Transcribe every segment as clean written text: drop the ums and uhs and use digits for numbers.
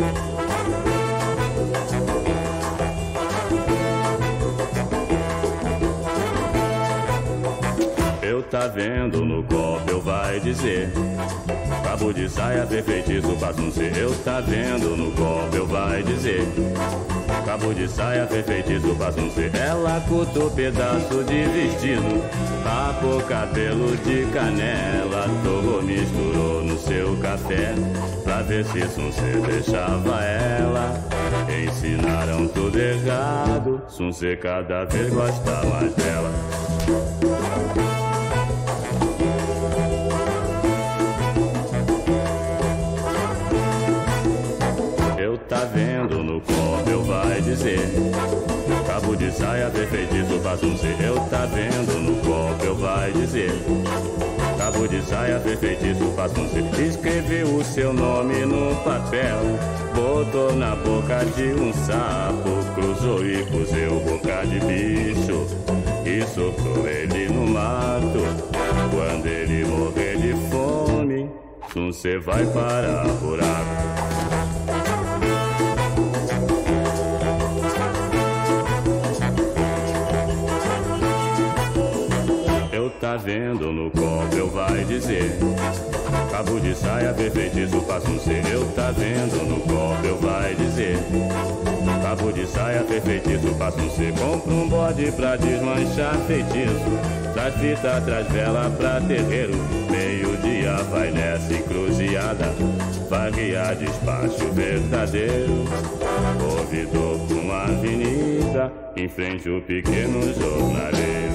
Eu tá vendo no copo, eu vai dizer. Cabo de saia, perfeitiço, faço um ser. Eu tá vendo no copo, eu vai dizer. Cabo de saia, perfeitiço, faço um ser. Ela cortou pedaço de vestido, papou cabelo de canela, torrou, misturou no seu café, pra ver se Sunce deixava ela. Ensinaram tudo errado, Sunce cada vez gosta mais dela. Eu tá vendo no copo, eu vai dizer. Cabo de saia, perfeitiço, faço um ser. Eu tá vendo no copo, eu vai dizer. Cabo de saia, perfeitiço, faço um ser. Escreveu o seu nome no papel, botou na boca de um sapo, cruzou e cozeu boca de bicho e soltou ele no mato. Quando ele morrer de fome, Sunce vai parar buraco. Tá vendo no copo, eu vai dizer. Cabo de saia, perfeitiço, faço um ser. Eu tá vendo no copo, eu vai dizer. Cabo de saia, perfeitiço, faço um ser. Compra um bode pra desmanchar feitiço, traz fita, traz vela pra terreiro. Meio-dia vai nessa encruzilhada, vai guiar despacho verdadeiro. Ouvidor com uma avenida, em frente o pequeno jornaleiro.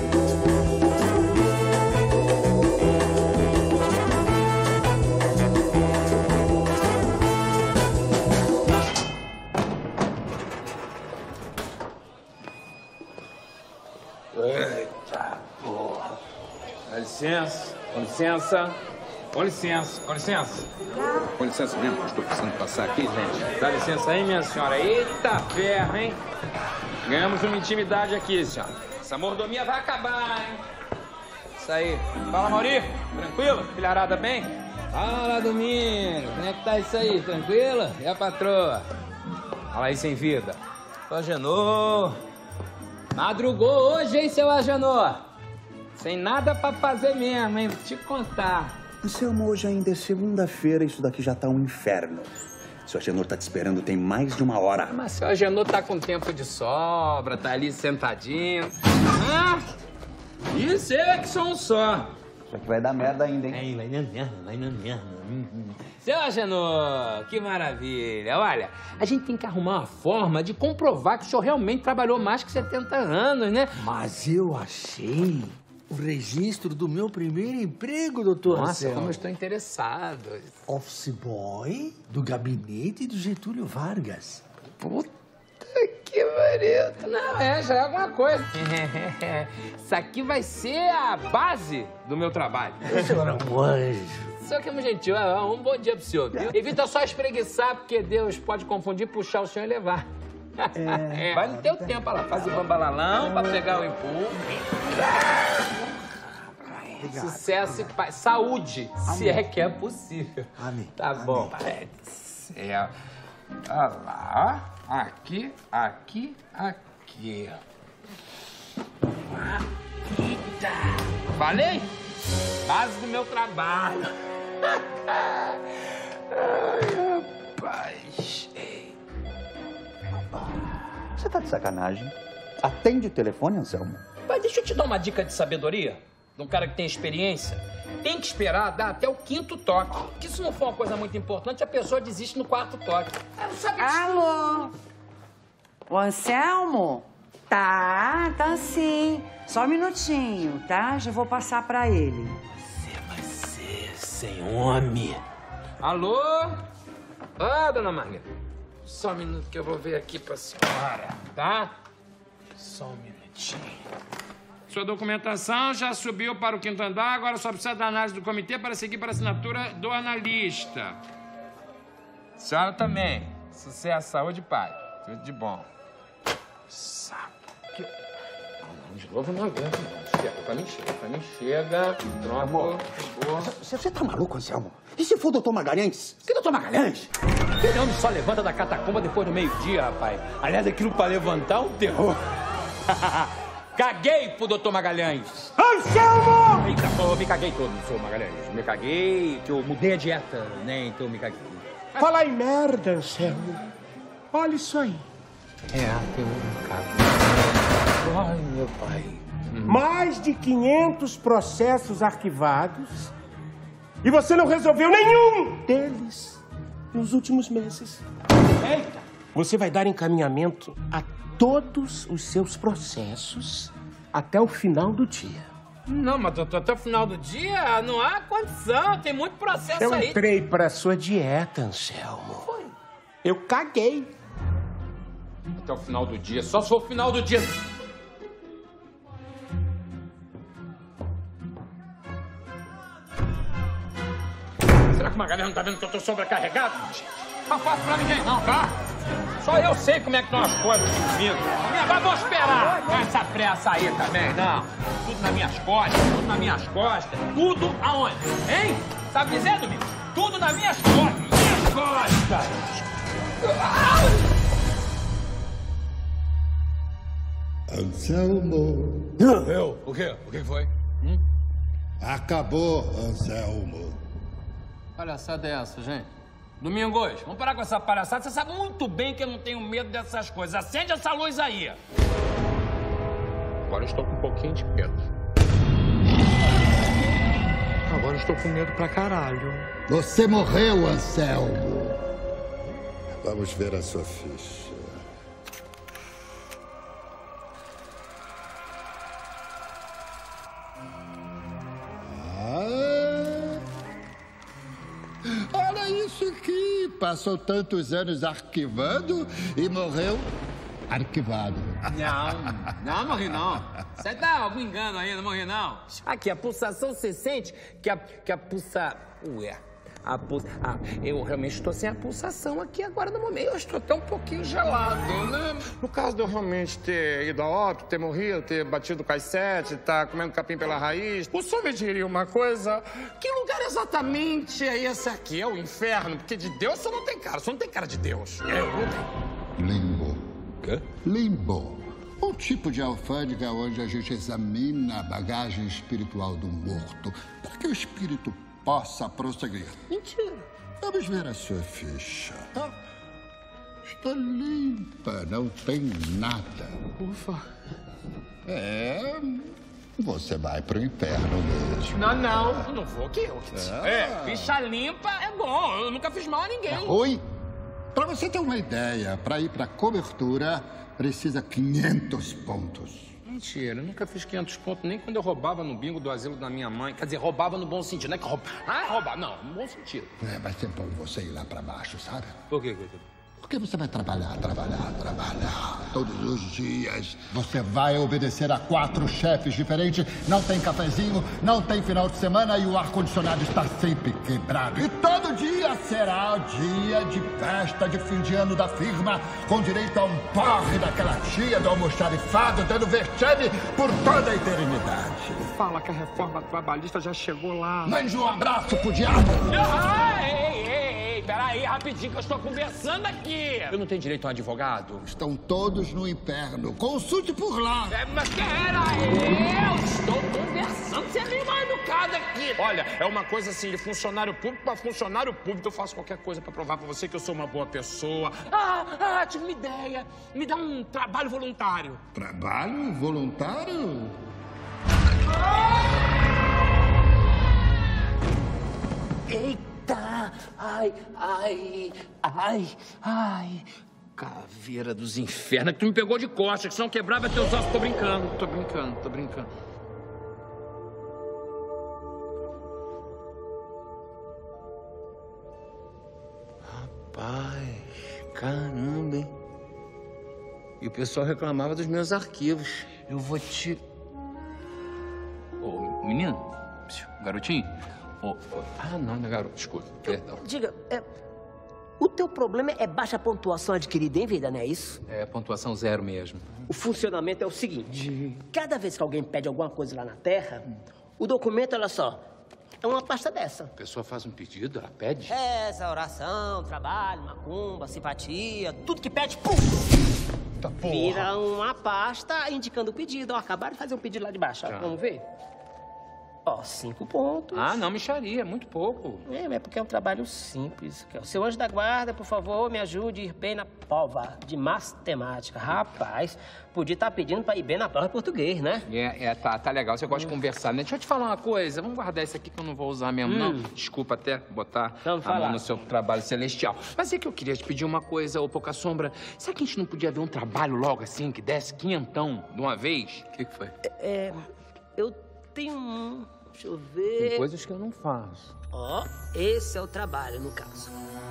Eita porra. Dá licença, com licença. Com licença, com licença. Com licença mesmo, estou precisando passar aqui, gente. Dá licença aí, minha senhora. Eita ferro, hein? Ganhamos uma intimidade aqui, senhora. Essa mordomia vai acabar, hein? Isso aí. Fala, Mauri. Tranquilo? Filharada bem? Fala, Domingo. Como é que tá isso aí? Tranquilo? E a patroa? Fala aí, sem vida. Ô, Agenor. Madrugou hoje, hein, seu Agenor? Sem nada pra fazer mesmo, hein? Vou te contar. Anselmo, hoje ainda é segunda-feira, isso daqui já tá um inferno. Seu Agenor tá te esperando tem mais de uma hora. Mas seu Agenor tá com tempo de sobra, tá ali sentadinho. Ah, isso é que sou um só. Só que vai dar merda ainda, hein? Aí, vai na merda. Seu Agenor, que maravilha. Olha, a gente tem que arrumar uma forma de comprovar que o senhor realmente trabalhou mais que 70 anos, né? Mas eu achei o registro do meu primeiro emprego, doutor Nossa, Anselmo. como eu estou interessado. Office boy do gabinete do Getúlio Vargas. Puta que pariu. Não, já é alguma coisa. Isso aqui vai ser a base do meu trabalho. O senhor é um anjo. O senhor que é muito gentil. Um bom dia pro senhor, viu? Evita só espreguiçar, porque Deus pode confundir, puxar o senhor e levar. Vai no teu tempo, olha lá. Faz o bambalalão pra pegar o impulso. Obrigado. Sucesso e paz. Saúde, se é que é possível. Amém. Tá bom. Pai do céu. Olha lá. Aqui, aqui, aqui. Eita. Falei? Base do meu trabalho. Ai, rapaz. Você tá de sacanagem? Atende o telefone, Anselmo. Mas deixa eu te dar uma dica de sabedoria. De um cara que tem experiência. Tem que esperar dar até o 5º toque. Porque se não for uma coisa muito importante, a pessoa desiste no 4º toque. Eu não sabia disso. Alô? O Anselmo? Tá sim. Só um minutinho, tá? Já vou passar pra ele. Você vai ser sem homem. Alô? Dona Margarida. Só um minuto que eu vou ver aqui pra senhora, tá? Só um minutinho. Sua documentação já subiu para o 5º andar, agora só precisa da análise do comitê para seguir para a assinatura do analista. Senhora também. Sucesso, saúde e paz. Tudo de bom. Saco. De novo não aguento, não. Pra mim chega. Pronto. Amor, você tá maluco, Anselmo? E se for o doutor Magalhães? Que doutor Magalhães? Aquele homem só levanta da catacumba depois do meio-dia, rapaz. Aliás, aquilo pra levantar é um terror. Caguei pro doutor Magalhães. Anselmo! Eita, pô, eu me caguei todo no seu Magalhães. Me caguei, que eu mudei a dieta, né? Então eu me caguei. Fala em merda, Anselmo. Olha isso aí. Tem um cago. Ai, meu pai. Mais de 500 processos arquivados e você não resolveu nenhum deles nos últimos meses. Eita! Você vai dar encaminhamento a todos os seus processos até o final do dia. Não, mas doutor, até o final do dia não há condição, tem muito processo Eu aí. entrei para a sua dieta, Anselmo. Foi. Eu caguei. Até o final do dia, só se for o final do dia. Será que o Magalhães não tá vendo que eu tô sobrecarregado? Não faço pra ninguém não, tá? Só eu sei como é que estão as coisas aqui comigo. Mas vou esperar. Não é essa pressa aí também, não. Tudo nas minhas costas, tudo nas minhas costas. Tudo aonde? Hein? Sabe dizer, Domingo? Tudo nas minhas costas. Minhas costas. Anselmo. Eu? O quê? O que foi? Acabou, Anselmo. Palhaçada é essa, gente? Domingos, vamos parar com essa palhaçada. Você sabe muito bem que eu não tenho medo dessas coisas. Acende essa luz aí. Agora eu estou com um pouquinho de medo. Agora eu estou com medo pra caralho. Você morreu, Anselmo. Vamos ver a sua ficha. Olha isso aqui. Passou tantos anos arquivando e morreu arquivado. Não morri não. Você tá algum engano aí, não morri não. Aqui, a pulsação, você sente que a pulsa... Ué, eu realmente estou sem a pulsação aqui agora no momento. Eu estou até um pouquinho gelado, né? No caso de eu realmente ter ido a óbito, ter morrido, ter batido o caicete, estar comendo capim pela raiz, o senhor me diria uma coisa? Que lugar exatamente é esse aqui? É o inferno? Porque de Deus você não tem cara. Você não tem cara de Deus. Eu não tenho. Limbo. Quê? Limbo. Um tipo de alfândega onde a gente examina a bagagem espiritual do morto para que o espírito possa prosseguir. Mentira. Vamos ver a sua ficha. Está limpa, não tem nada. Ufa. Você vai pro inferno mesmo. Não vou que eu. Ficha limpa é bom. Eu nunca fiz mal a ninguém. Oi? Para você ter uma ideia, para ir para cobertura, precisa 500 pontos. Mentira, eu nunca fiz 500 pontos, nem quando eu roubava no bingo do asilo da minha mãe. Quer dizer, roubava no bom sentido, não é que roubar. Não, no bom sentido. Vai ser bom você ir lá para baixo, sabe? Por quê, coitado? Porque você vai trabalhar todos os dias. Você vai obedecer a 4 chefes diferentes, não tem cafezinho, não tem final de semana e o ar-condicionado está sempre quebrado. E todo dia será dia de festa de fim de ano da firma, com direito a um porre daquela tia do almoxarifado, dando vexame por toda a eternidade. Fala que a reforma trabalhista já chegou lá. Mande um abraço pro diabo. Ei, peraí, rapidinho que eu estou conversando aqui. Eu não tenho direito a um advogado? Estão todos no inferno. Consulte por lá. Mas eu estou conversando. Você é meio mal educado aqui. Olha, é uma coisa assim, de funcionário público para funcionário público. Eu faço qualquer coisa para provar para você que eu sou uma boa pessoa. Tive uma ideia. Me dá um trabalho voluntário. Trabalho voluntário? Eita! Ai! Caveira dos infernos, que tu me pegou de costas, que senão quebrava teus ossos. Tô brincando. Rapaz, caramba, hein? E o pessoal reclamava dos meus arquivos. Eu vou te... Ô, menino, garotinho. Não é garoto, desculpa, perdão. Diga, O teu problema é baixa pontuação adquirida em vida, não é isso? É, pontuação 0 mesmo. O funcionamento é o seguinte. Cada vez que alguém pede alguma coisa lá na Terra, o documento, olha só, é uma pasta dessa. A pessoa faz um pedido, ela pede? Reza, oração, trabalho, macumba, simpatia, tudo que pede, pum! Vira uma pasta indicando o pedido. Ó, acabaram de fazer um pedido lá de baixo, ó. Vamos ver? Ó, 5 pontos. Ah, não, mixaria, muito pouco. É porque é um trabalho simples. Seu anjo da guarda, por favor, me ajude a ir bem na prova de matemática. Rapaz, podia estar pedindo para ir bem na prova de português, né? Tá legal, você gosta de conversar, né? Deixa eu te falar uma coisa, vamos guardar isso aqui que eu não vou usar mesmo, não. Desculpa até botar a mão no seu trabalho celestial. Mas é que eu queria te pedir uma coisa, ô Pouca Sombra. Será que a gente não podia ver um trabalho logo assim, que desse quinhentão de uma vez? O que foi? Eu tenho um... Deixa eu ver... Tem coisas que eu não faço. Ó, esse é o trabalho, no caso.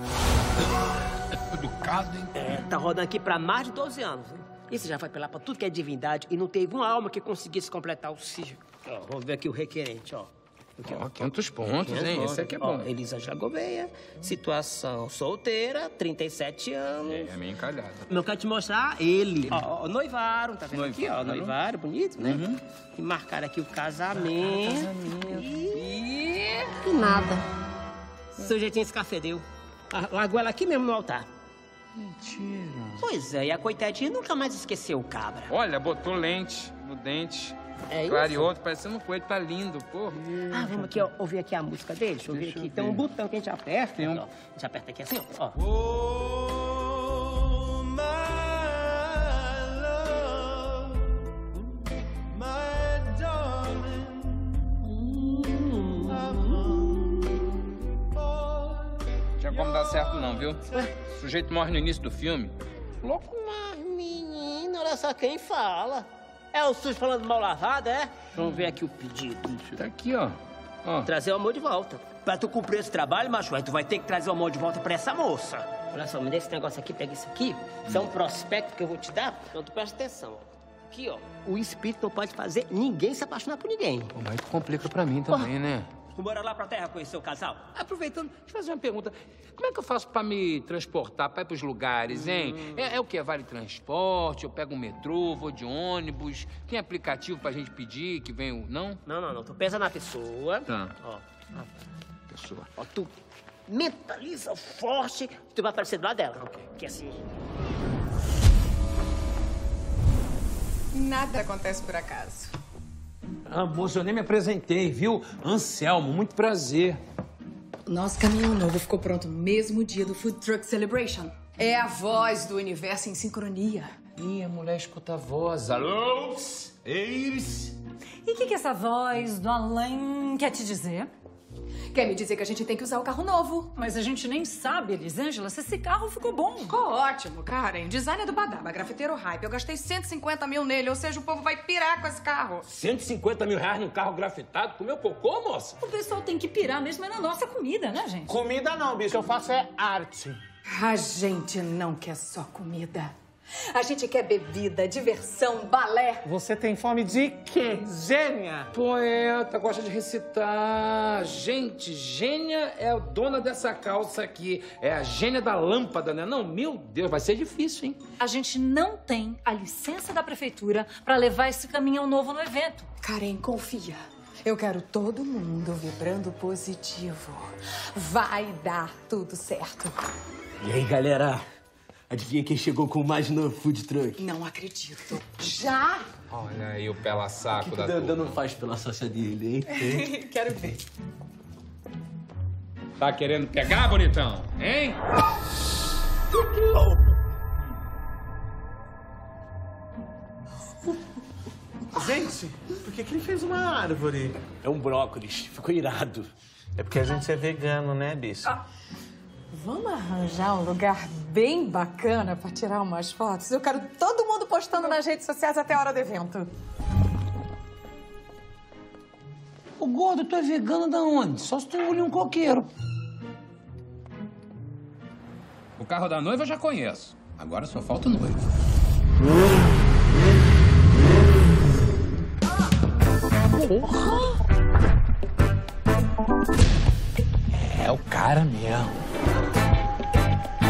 Do caso, hein? Tá rodando aqui pra mais de 12 anos, hein? Esse já foi pra lá pra tudo que é divindade e não teve uma alma que conseguisse completar o círculo. Ó, vamos ver aqui o requerente, ó. Ó, 500 pontos, hein? Esse aqui é bom. Elisângela Gouveia, situação solteira, 37 anos. É meio encalhada. Eu quero te mostrar ele. Ó, noivaram, tá vendo aqui, ó? Noivaram, bonito, né? E marcaram aqui o casamento. E nada. Sujeitinho escafedeu. Largou ela aqui mesmo no altar. Mentira. Pois é, e a coitadinha nunca mais esqueceu o cabra. Olha, botou lente no dente. É clareou, parecendo um coelho, tá lindo, porra. Vamos aqui, ó, ouvir aqui a música dele. Deixa eu ver aqui. Tem um botão que a gente aperta. Ó. A gente aperta aqui assim, ó. Oh, my love, my darling. Tinha como dar certo não, viu? O sujeito morre no início do filme. Louco. Mas, menino, olha só quem fala. É o sujo falando mal lavado, é? Vamos ver aqui o pedido. Tá aqui, ó. Trazer o amor de volta. Pra tu cumprir esse trabalho, macho, aí tu vai ter que trazer o amor de volta pra essa moça. Olha só, me dá esse negócio aqui, pega isso aqui. Isso é um prospecto que eu vou te dar, então tu presta atenção. Ó. Aqui, ó. O espírito não pode fazer ninguém se apaixonar por ninguém. Pô, mas tu complica pra mim também, né? Bora lá pra terra conhecer o casal? Aproveitando, deixa eu fazer uma pergunta. Como é que eu faço pra me transportar, pra ir pros lugares, hein? É o quê? Vale transporte? Eu pego um metrô, vou de ônibus? Tem aplicativo pra gente pedir que vem o... Não? Não. Tu pensa na pessoa. Tá. Ó. Pessoa. Ó, tu mentaliza forte, tu vai aparecer do lado dela. Ok. Que assim... Nada acontece por acaso. Ah, moça, eu nem me apresentei, viu? Anselmo, muito prazer. Nosso caminhão novo ficou pronto no mesmo dia do Food Truck Celebration. É a voz do universo em sincronia. Ih, a mulher escuta a voz. Alô? Eis? E o que essa voz do além quer te dizer? Quer me dizer que a gente tem que usar o carro novo. Mas a gente nem sabe, Elisângela, se esse carro ficou bom. Ficou ótimo, Karen. Design é do Badaba, grafiteiro hype. Eu gastei 150 mil nele, ou seja, o povo vai pirar com esse carro. 150 mil reais num carro grafitado? Comeu cocô, moça? O pessoal tem que pirar mesmo é na nossa comida, né, gente? Comida não, bicho. Eu faço arte. A gente não quer só comida. A gente quer bebida, diversão, balé. Você tem fome de quê, gênia? Poeta, gosta de recitar. Gente, gênia é a dona dessa calça aqui. É a gênia da lâmpada, né? Não, meu Deus, vai ser difícil, hein? A gente não tem a licença da prefeitura pra levar esse caminhão novo no evento. Karen, confia. Eu quero todo mundo vibrando positivo. Vai dar tudo certo. E aí, galera? Adivinha quem chegou com mais no food truck? Não acredito. Já? Olha aí o pela-saco da turma. Não faz pela sócia dele, hein? Quero ver. Tá querendo pegar, bonitão? Hein? Gente, por que ele fez uma árvore? É um brócolis. Ficou irado. É porque a gente é vegano, né, bicho? Vamos arranjar um lugar bem bacana pra tirar umas fotos? Eu quero todo mundo postando nas redes sociais até a hora do evento. Ô, gordo, tu é vegano da onde? Só se tu engolir um coqueiro. O carro da noiva eu já conheço. Agora só falta o noivo. Porra! É o cara mesmo.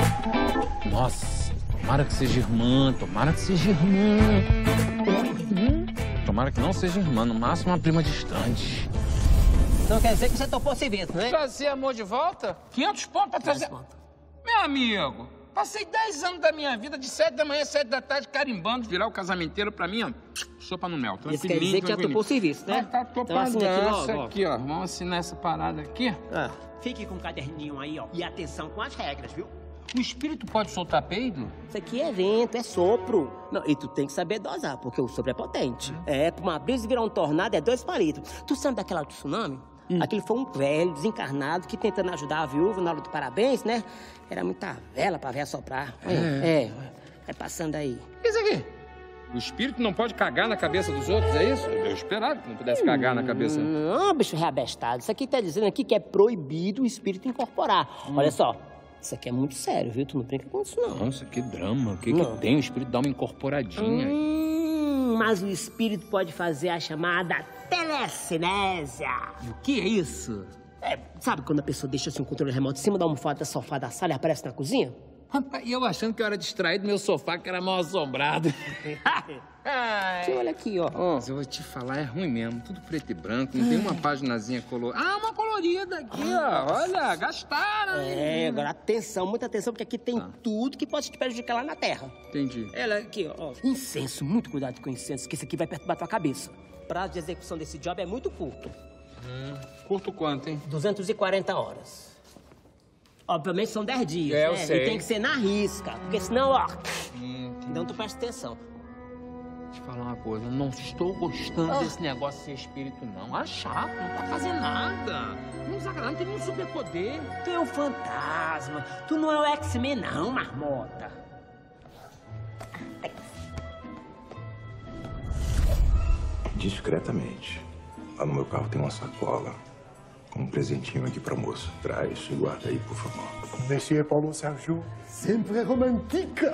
Tomara que seja irmã, tomara que seja irmã. Tomara que não seja irmã, no máximo uma prima distante. Então quer dizer que você topou serviço, né? Trazer amor de volta? 500 pontos pra trazer... Meu amigo, passei 10 anos da minha vida, de 7 da manhã a 7 da tarde, carimbando, virar o casamenteiro pra mim, ó. Sopa no mel, Isso quer dizer que já topou serviço, né? Tá topadaça Então, aqui, ó. Vamos assinar essa parada aqui. Fique com o caderninho aí, ó. E atenção com as regras, viu? O espírito pode soltar peido? Isso aqui é vento, é sopro. Não, e tu tem que saber dosar, porque o sopro é potente. É, pra uma brisa virar um tornado é 2 palitos. Tu sabe daquela do tsunami? Aquele foi um velho desencarnado que tentando ajudar a viúva na hora do parabéns, né? Era muita vela pra véia soprar. Vai passando aí. Isso aqui? O espírito não pode cagar na cabeça dos outros, é isso? Eu esperava que não pudesse cagar na cabeça. Não, bicho reabestado. Isso aqui tá dizendo aqui que é proibido o espírito incorporar. Olha só. Isso aqui é muito sério, viu? Tu não brinca com isso, não. Nossa, que drama. O que tem? O espírito dá uma incorporadinha. Mas o espírito pode fazer a chamada telecinésia. E o que é isso? Sabe quando a pessoa deixa assim, um controle remoto em cima da almofada, da sofá da sala e aparece na cozinha? Rapaz, e eu achando que eu era distraído, meu sofá que era mal assombrado. Olha aqui, ó. Mas eu vou te falar, é ruim mesmo. Tudo preto e branco, não tem uma paginazinha colorida. Ah, uma colorida aqui, ó. Olha, gastaram. Agora atenção, muita atenção, porque aqui tem tudo que pode te prejudicar lá na Terra. Entendi. Ela aqui, ó. Incenso, muito cuidado com incenso, que isso aqui vai perturbar tua cabeça. O prazo de execução desse job é muito curto. Curto quanto, hein? 240 horas. Obviamente são 10 dias, eu né? sei. E tem que ser na risca, porque senão, ó... Então tu presta atenção. Deixa eu falar uma coisa, eu não estou gostando desse negócio de ser espírito, não. É chato, não tá fazendo nada. Não desagrada, não tem nenhum superpoder. Tu é um fantasma. Tu não é o X-Men, não, marmota. Discretamente. Lá no meu carro tem uma sacola com um presentinho aqui pra moça. Traz e guarda aí, por favor. Monsieur Paulo Sérgio, sempre romantique.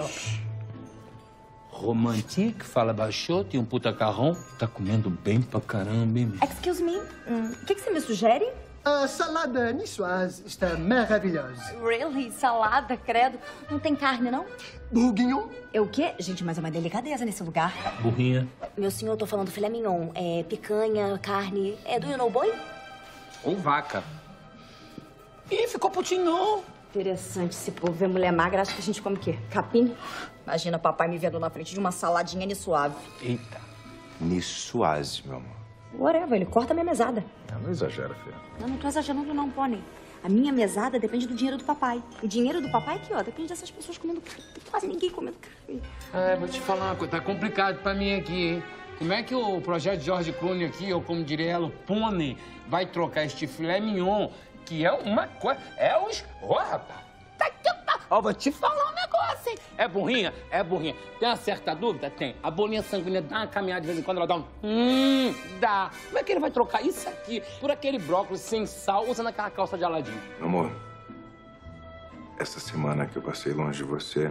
Romantique, fala baixou, tem um puta carrão. Tá comendo bem pra caramba, hein? Excuse me, o que você me sugere? A salada niçoise está maravilhosa. Really? Salada, credo. Não tem carne, não? Bourguignon? É o quê? Gente, mas é uma delicadeza nesse lugar. Burrinha. Meu senhor, eu tô falando filé mignon. É picanha, carne. É do you know boi? Ou vaca. Ih, ficou putinho. Interessante. Se for ver mulher magra, acha que a gente come o quê? Capim? Imagina papai me vendo na frente de uma saladinha niçoise. Eita. Niçoise, meu amor. Whatever, ele corta a minha mesada. Não exagera, filha. Eu não tô exagerando não, Pony. A minha mesada depende do dinheiro do papai. O dinheiro do papai aqui, ó, depende dessas pessoas comendo carne. Quase ninguém comendo carne. Vou te falar uma coisa, tá complicado pra mim aqui, hein? Como é que o projeto George Clooney aqui, ou como diria ela, o Pony, vai trocar este filé mignon, que é uma coisa... É os... Ô, rapaz! Vou te falar um negócio, hein? É burrinha? É burrinha. Tem uma certa dúvida? Tem. A bolinha sanguínea dá uma caminhada de vez em quando, ela dá um... dá. Como é que ele vai trocar isso aqui por aquele brócolis sem sal, usando aquela calça de Aladim? Amor, essa semana que eu passei longe de você,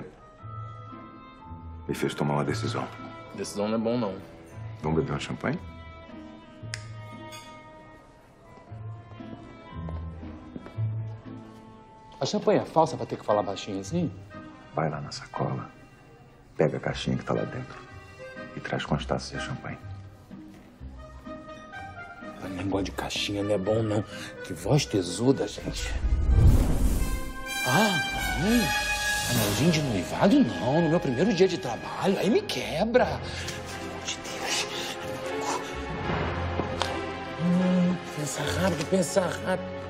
me fez tomar uma decisão. Decisão não é bom, não. Vamos beber um champanhe? A champanhe é falsa pra ter que falar baixinho assim? Vai lá na sacola, pega a caixinha que tá lá dentro e traz com as taças de champanhe. O negócio de caixinha não é bom, não. Que voz tesuda, gente. Não. Anelzinho de noivado, não. No meu primeiro dia de trabalho, aí me quebra. Pelo amor de Deus. Pensa rápido, pensa rápido.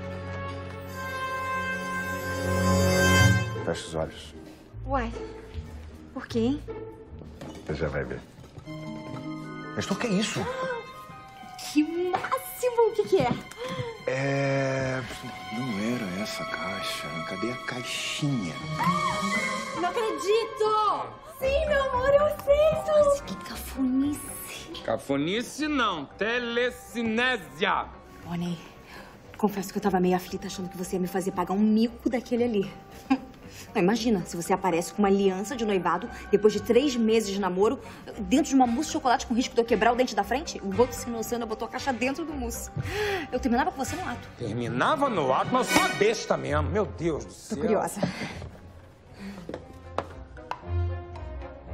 Fecha os olhos. Uai, por quê, hein? Você já vai ver. Mas o que é isso? Que máximo! O que é? Não era essa caixa. Cadê a caixinha? Não acredito! Sim, meu amor, eu sei! Nossa, que cafonice. Cafonice não, telecinésia. Pony, confesso que eu tava meio aflita achando que você ia me fazer pagar um mico daquele ali. Não, imagina, se você aparece com uma aliança de noivado depois de 3 meses de namoro dentro de uma mousse de chocolate com risco de eu quebrar o dente da frente, o outro sem noção botou a caixa dentro do mousse. Eu terminava com você no ato. Terminava no ato, mas só besta mesmo. Meu Deus do céu. Tô curiosa.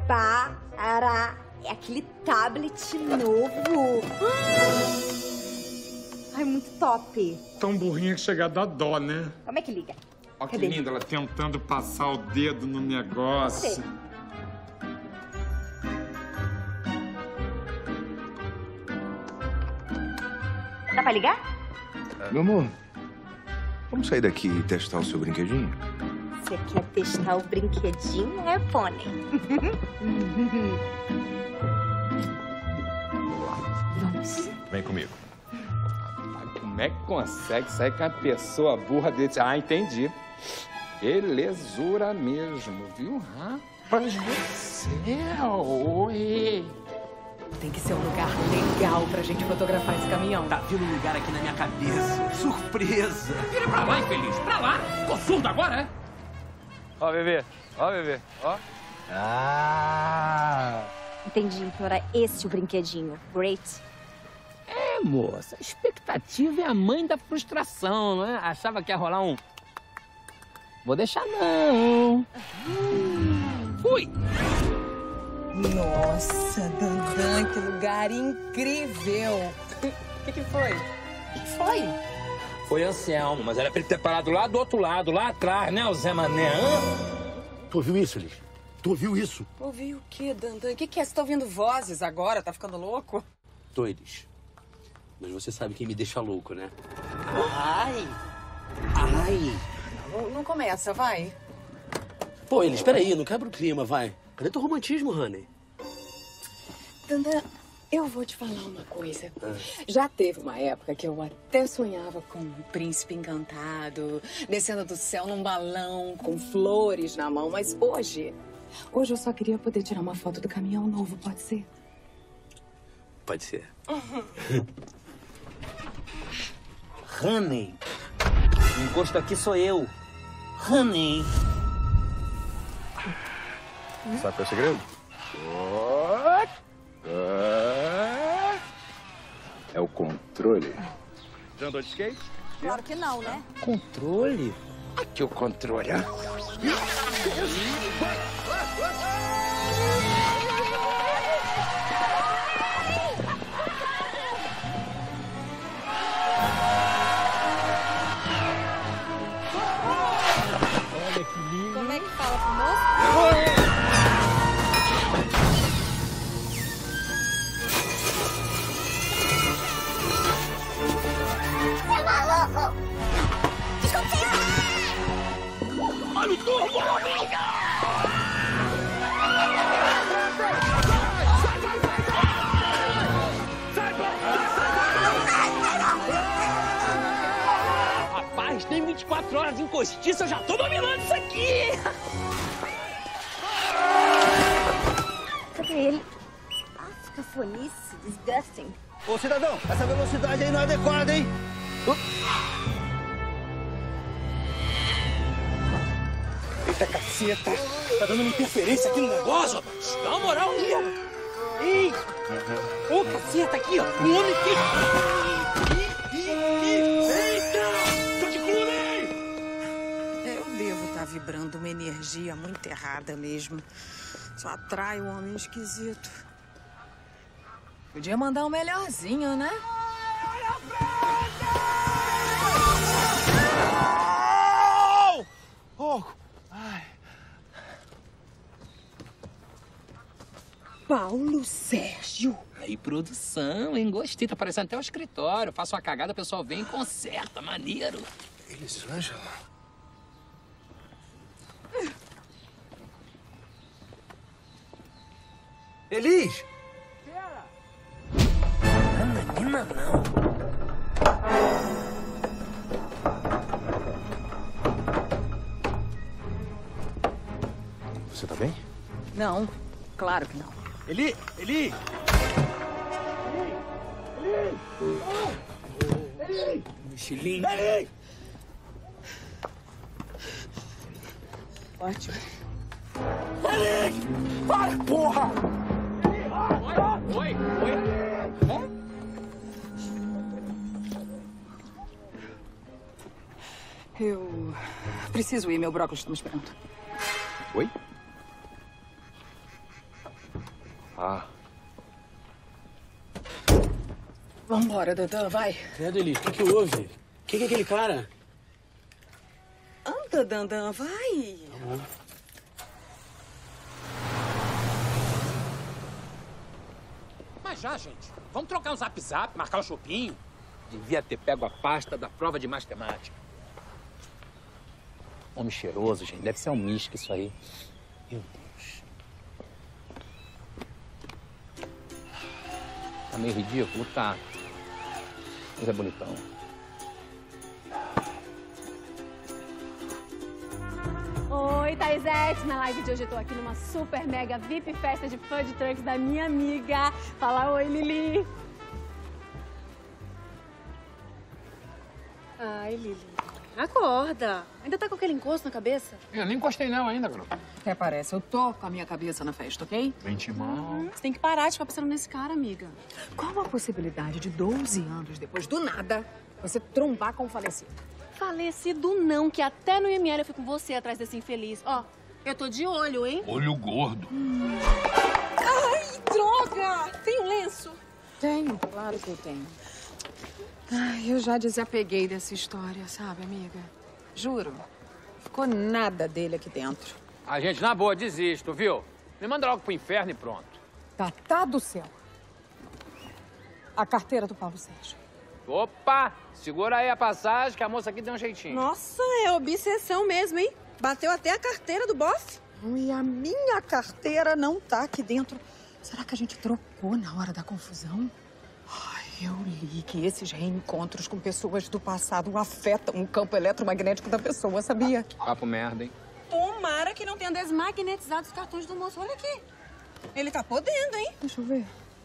Para! É aquele tablet novo. Ai, muito top. Tão burrinha que chega a dar dó, né? Como é que liga? Olha que Cadê? linda, ela tentando passar o dedo no negócio. Dá pra ligar? Meu amor, vamos sair daqui e testar o seu brinquedinho? Você quer testar o brinquedinho, é, Pônei? Vamos. Vem comigo. Como é que consegue sair com uma pessoa burra desse? Ah, entendi. Belezura mesmo, viu? Rapaz do céu! Oi! Tem que ser um lugar legal pra gente fotografar esse caminhão. Tá vindo um lugar aqui na minha cabeça. Surpresa! Vira pra lá, infeliz! Pra lá! Ficou surdo agora, é? Ó, bebê. Ó, bebê. Ó. Entendi, então era esse o brinquedinho. Great. É, moça, a expectativa é a mãe da frustração, não é? Achava que ia rolar um... Vou deixar não. Fui! Nossa, Dandan, que lugar incrível! O que foi? O que foi? Foi Anselmo, mas era pra ele ter parado lá do outro lado, lá atrás, né, o Zé Mané? Tu ouviu isso, Elis? Tu ouviu isso? Ouviu o quê, Dandan? O que é? Você tá ouvindo vozes agora? Tá ficando louco? Tô, Elis. Mas você sabe quem me deixa louco, né? Ai! Ai! Não começa, vai. Pô, Elis, peraí, não quebra o clima, vai. Cadê teu romantismo, Honey? Dandan, eu vou te falar uma coisa. Já teve uma época que eu até sonhava com um príncipe encantado, descendo do céu num balão, com flores na mão, mas hoje eu só queria poder tirar uma foto do caminhão novo, pode ser? Pode ser. Honey, o encosto aqui sou eu. Honey. Sabe qual é o segredo? É o controle. Já andou de skate? Claro que não, né? Controle? Aqui o controle, ó. Olha que lindo. Como é que fala pro moço? Você é maluco! Desconfia! Olha o turbo, amiga! Rapaz, tem 24 horas em costiça, eu já tô dominando isso aqui! Cadê ele? Ah, fica fonice, disgusting. Ô, cidadão, essa velocidade aí não é adequada, hein? Eita caceta! Tá dando uma interferência aqui no negócio, rapaz! Dá uma moral aí, ó! Ei! Ô, caceta, aqui, ó! O homem que... Eita! Tô de clube! Eu devo estar vibrando uma energia muito errada mesmo. Só atrai um homem esquisito. Podia mandar um melhorzinho, né? Oh! Ai. Paulo Sérgio. Aí, produção, hein? Gostei, tá parecendo até o escritório. Faço uma cagada, o pessoal vem e conserta, maneiro. Elisângela? Elis! Menina, não. Você tá bem? Não, claro que não. Eli! Eli! Mochilinho. Eli! Ótimo. Eli! Para, porra! Oi, oi. Eu preciso ir, meu brócolis está me esperando. Oi? Ah. Vambora, Dandan, vai. Credo, Eli, o que houve? Quem é aquele cara? Anda, Dandan, vai. Tá bom. Mas já, gente. Vamos trocar um zap-zap, marcar o shopping. Devia ter pego a pasta da prova de matemática. Homem cheiroso, gente. Deve ser um misco isso aí. Meu Deus. Tá meio ridículo? Tá. Mas é bonitão. Oi, Thaisete. Na live de hoje eu tô aqui numa super mega VIP festa de food trucks da minha amiga. Fala oi, Lili. Ai, Lili. Acorda. Ainda tá com aquele encosto na cabeça? Eu nem encostei não ainda, garoto. Até parece, eu tô com a minha cabeça na festa, ok? Vente mal. Você tem que parar de ficar pensando nesse cara, amiga. Qual a possibilidade de 12 anos depois, do nada, você trombar com o falecido? Falecido não, que até no IML eu fui com você atrás desse infeliz. Ó, eu tô de olho, hein? Olho gordo. Ai, droga! Tem um lenço? Tenho, claro que eu tenho. Ai, eu já desapeguei dessa história, sabe, amiga? Juro. Ficou nada dele aqui dentro. A gente, na boa, desisto, viu? Me manda logo pro inferno e pronto. Tatá do céu. A carteira do Paulo Sérgio. Opa! Segura aí a passagem que a moça aqui deu um jeitinho. Nossa, é obsessão mesmo, hein? Bateu até a carteira do bofe. E a minha carteira não tá aqui dentro. Será que a gente trocou na hora da confusão? Ai, eu li que esses reencontros com pessoas do passado afetam o campo eletromagnético da pessoa, sabia? Papo merda, hein? Tomara que não tenha desmagnetizado os cartões do moço. Olha aqui. Ele tá podendo, hein? Deixa eu ver.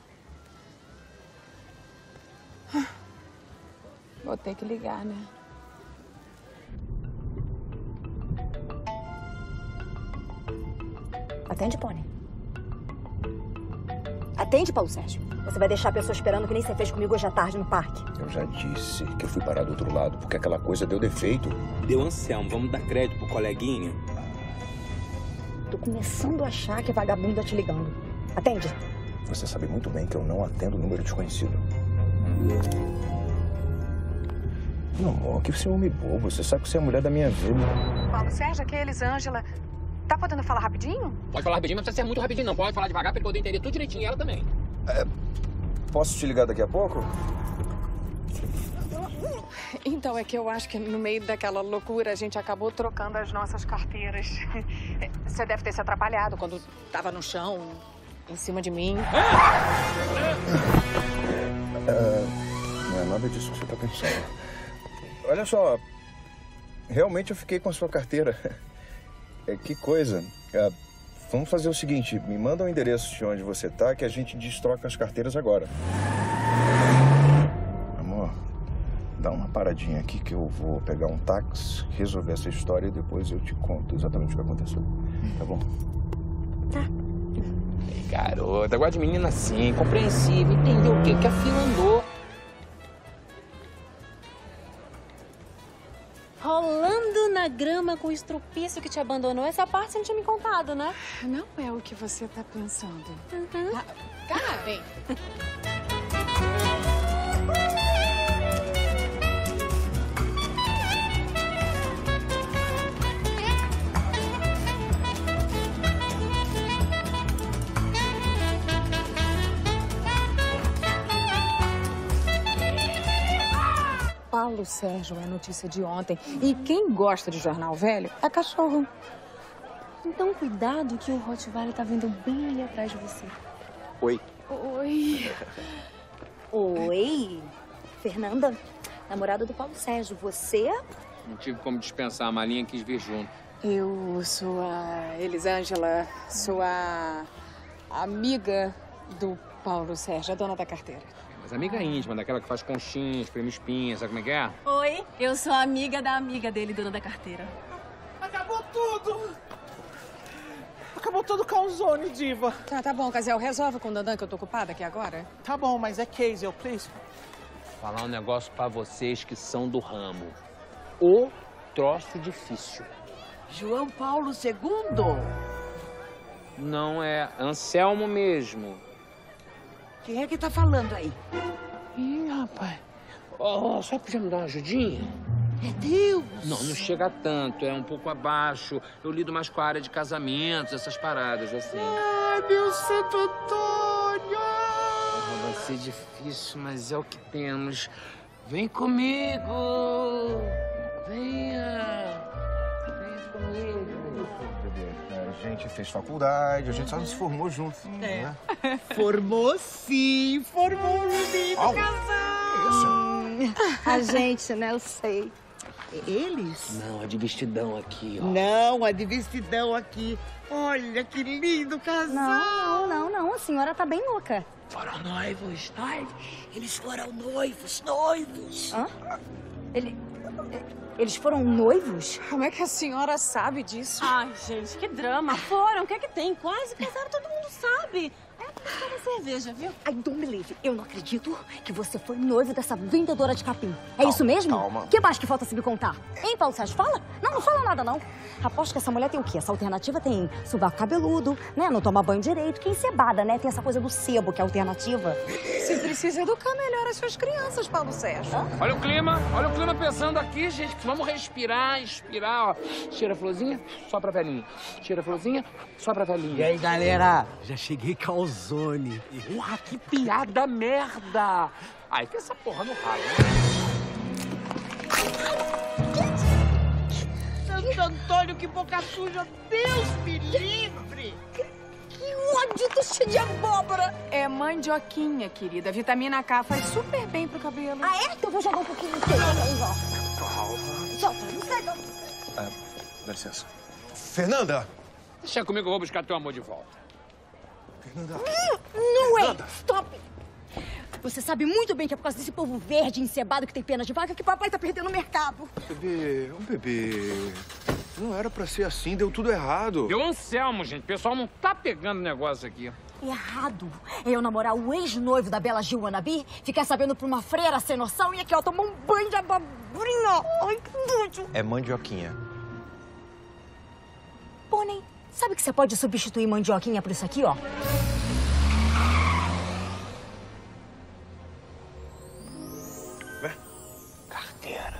Vou ter que ligar, né? Atende, Pony. Atende, Paulo Sérgio. Você vai deixar a pessoa esperando que nem você fez comigo hoje à tarde no parque. Eu já disse que eu fui parar do outro lado porque aquela coisa deu defeito. Deu, Anselmo. Vamos dar crédito pro coleguinha? Tô começando a achar que vagabundo tá te ligando. Atende. Você sabe muito bem que eu não atendo número desconhecido. Meu amor, que você é um homem bobo. Você sabe que você é a mulher da minha vida. Paulo Sérgio, aqui é Elisângela. Tá podendo falar rapidinho? Pode falar rapidinho, mas não precisa ser muito rapidinho, não. Pode falar devagar pra ele poder entender tudo direitinho e ela também. Posso te ligar daqui a pouco? Então, é que eu acho que no meio daquela loucura a gente acabou trocando as nossas carteiras. Você deve ter se atrapalhado quando tava no chão, em cima de mim. Não é nada disso que você tá pensando. Olha só, realmente eu fiquei com a sua carteira. Que coisa. Vamos fazer o seguinte, me manda o endereço de onde você tá que a gente destroca as carteiras agora. Amor, dá uma paradinha aqui que eu vou pegar um táxi, resolver essa história e depois eu te conto exatamente o que aconteceu. Tá bom? Tá. Garota, gosta de menina assim, compreensível, entendeu o quê? Que a fila andou. Rolando na grama com o estrupício que te abandonou. Essa parte você não tinha me contado, né? Não é o que você tá pensando. Cá, vem. Paulo Sérgio é notícia de ontem. E quem gosta de jornal velho é cachorro. Então, cuidado que o Rottweiler tá vindo bem ali atrás de você. Oi. Oi. Oi. Fernanda, namorada do Paulo Sérgio. Você? Não tive como dispensar, a Malinha quis vir junto. Eu sou a Elisângela, sou a amiga do Paulo Sérgio, a dona da carteira. Mas amiga íntima, daquela que faz conchinha, espreme espinha, sabe como é que é? Oi, eu sou a amiga da amiga dele, dona da carteira. Acabou tudo! Acabou todo o calzone, diva. Tá bom, Casiel, resolve com o Dandan que eu tô ocupada aqui agora. Tá bom, mas é Casiel, please. Falar um negócio pra vocês que são do ramo. O troço difícil. João Paulo II? Não é Anselmo mesmo. Quem é que tá falando aí? Ih, rapaz. Ó, só podia me dar uma ajudinha? Meu Deus! Não chega tanto, é um pouco abaixo. Eu lido mais com a área de casamentos, essas paradas, assim. Ai, meu Santo Antônio! Vai ser difícil, mas é o que temos. Vem comigo! Venha! Venha comigo! A gente fez faculdade, a gente só se formou junto, né? Formou sim, formou um lindo casal! A gente, né? Eu sei. Eles? Não, a de vestidão aqui, ó. Não, a de vestidão aqui. Olha que lindo casal! Não, a senhora tá bem louca. Foram noivos. Eles foram noivos. Hã? Eles foram noivos? Como é que a senhora sabe disso? Ai, gente, que drama. Foram, o que é que tem? Quase casaram, todo mundo sabe. É pra buscar cerveja, viu? I don't believe. Eu não acredito que você foi noivo dessa vendedora de capim. É isso mesmo? Calma. O que mais que falta se me contar? Hein, Paulo Sérgio? Fala? Não fala nada, não. Aposto que essa mulher tem o quê? Essa alternativa tem sovaco cabeludo, né? Não toma banho direito. Que encebada, né? Tem essa coisa do sebo, que é a alternativa. Você precisa educar melhor as suas crianças, Paulo Sérgio. Olha o clima pesando aqui, gente. Vamos respirar, inspirar, ó. Cheira a florzinha, só pra velhinha. Cheira a florzinha, só pra velhinha. E aí, galera? Já cheguei calzone. Porra, que piada merda! Ai, que essa porra no ralo, né? Santo Antônio, que boca suja! Deus me livre! Que ódio, tô cheio de abóbora! É mandioquinha, querida. A vitamina K faz super bem pro cabelo. Ah, é? Então eu vou jogar um pouquinho de queijo aí, ó. Calma. Solta, não sai, não. Dá licença. Fernanda! Deixa comigo, eu vou buscar teu amor de volta. Fernanda! Não é! Stop! Você sabe muito bem que é por causa desse povo verde encebado que tem pena de vaca que papai tá perdendo o mercado. Bebê... Não era pra ser assim, deu tudo errado. Deu Anselmo, gente. O pessoal não tá pegando negócio aqui. Errado é eu namorar o ex-noivo da Bela Gil Wannabe, ficar sabendo pra uma freira sem noção e aqui, ó, tomar um banho de abobrinha. Ai, que nojo. É mandioquinha. Pônei, sabe que você pode substituir mandioquinha por isso aqui, ó? Carteira.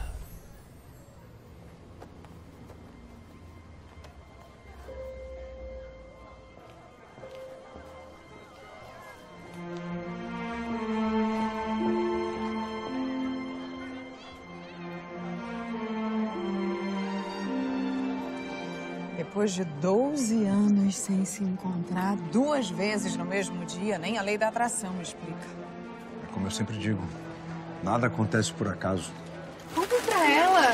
Depois de 12 anos sem se encontrar, 2 vezes no mesmo dia, nem a lei da atração me explica. É como eu sempre digo, nada acontece por acaso. Conta pra ela.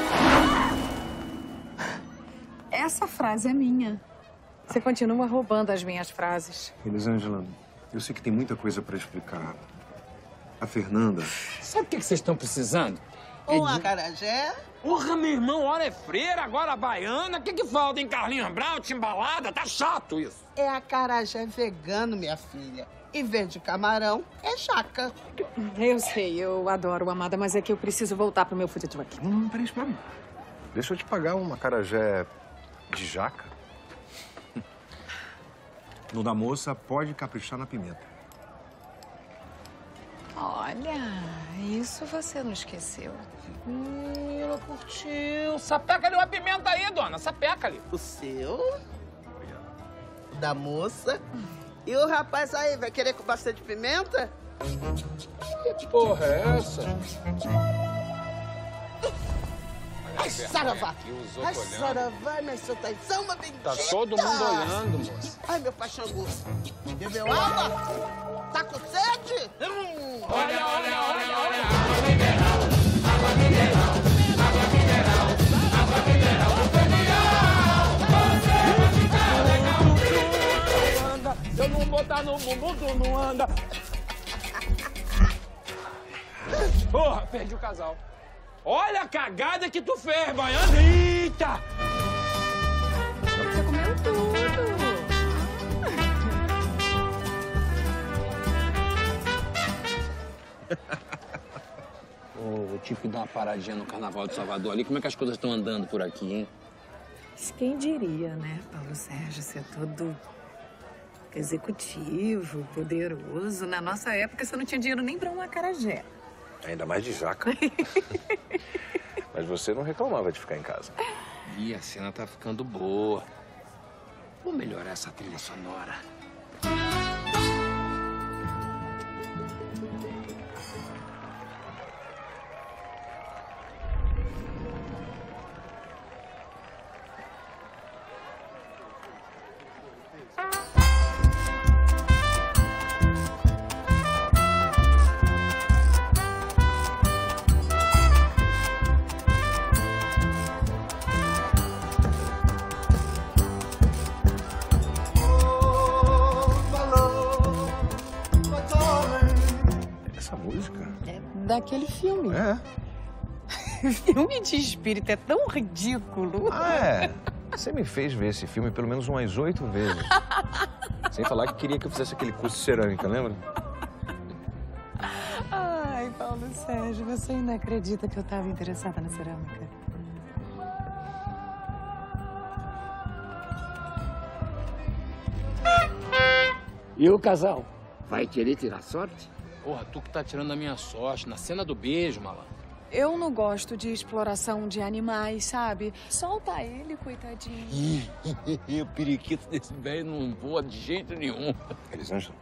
Essa frase é minha. Você continua roubando as minhas frases. Elisângela, eu sei que tem muita coisa pra explicar. A Fernanda... Sabe o que vocês estão precisando? Um acarajé? Porra, meu irmão, ora é freira, agora baiana. O que falta, hein? Carlinhos Brown, timbalada? Tá chato isso. É acarajé vegano, minha filha. Em vez de camarão, é jaca. Eu sei, eu adoro, amada, mas é que eu preciso voltar pro meu food truck. Não, peraí, espera. Deixa eu te pagar um acarajé de jaca. No da moça, pode caprichar na pimenta. Olha, isso você não esqueceu. Ela curtiu. Sapeca ali uma pimenta aí, dona. Sapeca ali. O seu? O da moça? E o rapaz aí, vai querer com bastante pimenta? Que porra é essa? Ai, saravá! Ai, saravá, minha soltação, uma bendita! Tá todo mundo olhando, moça. Ai, meu paixangu. Bebeu água? Tá com sede? Olha, olha, olha, olha. Água mineral, água mineral, água mineral, água mineral. Se eu não botar no bumbum, tu não anda. Porra, perdi o casal. Olha a cagada que tu fez, baiano. Eita! Você comeu tudo. Eu tive que dar uma paradinha no Carnaval de Salvador ali. Como é que as coisas estão andando por aqui, hein? Quem diria, né, Paulo Sérgio, ser todo executivo, poderoso. Na nossa época, você não tinha dinheiro nem pra um acarajé. Ainda mais de jaca. Mas você não reclamava de ficar em casa. Ih, a cena tá ficando boa. Vou melhorar essa trilha sonora. Daquele filme. É. Filme de espírito é tão ridículo. Ah, é? Você me fez ver esse filme pelo menos umas 8 vezes. Sem falar que queria que eu fizesse aquele curso de cerâmica, lembra? Ai, Paulo Sérgio, você ainda acredita que eu estava interessada na cerâmica? E o casal? Vai querer tirar sorte? Porra, tu que tá tirando a minha sorte. Na cena do beijo, malandro. Eu não gosto de exploração de animais, sabe? Solta ele, coitadinho. O periquito desse velho não voa de jeito nenhum. Elisângela,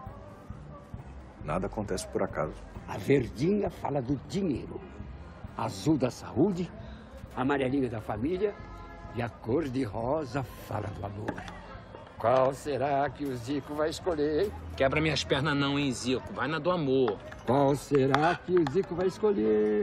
nada acontece por acaso. A verdinha fala do dinheiro, a azul da saúde, a amarelinha da família e a cor de rosa fala do amor. Qual será que o Zico vai escolher, hein? Quebra minhas pernas não, hein, Zico? Vai na do amor. Qual será que o Zico vai escolher?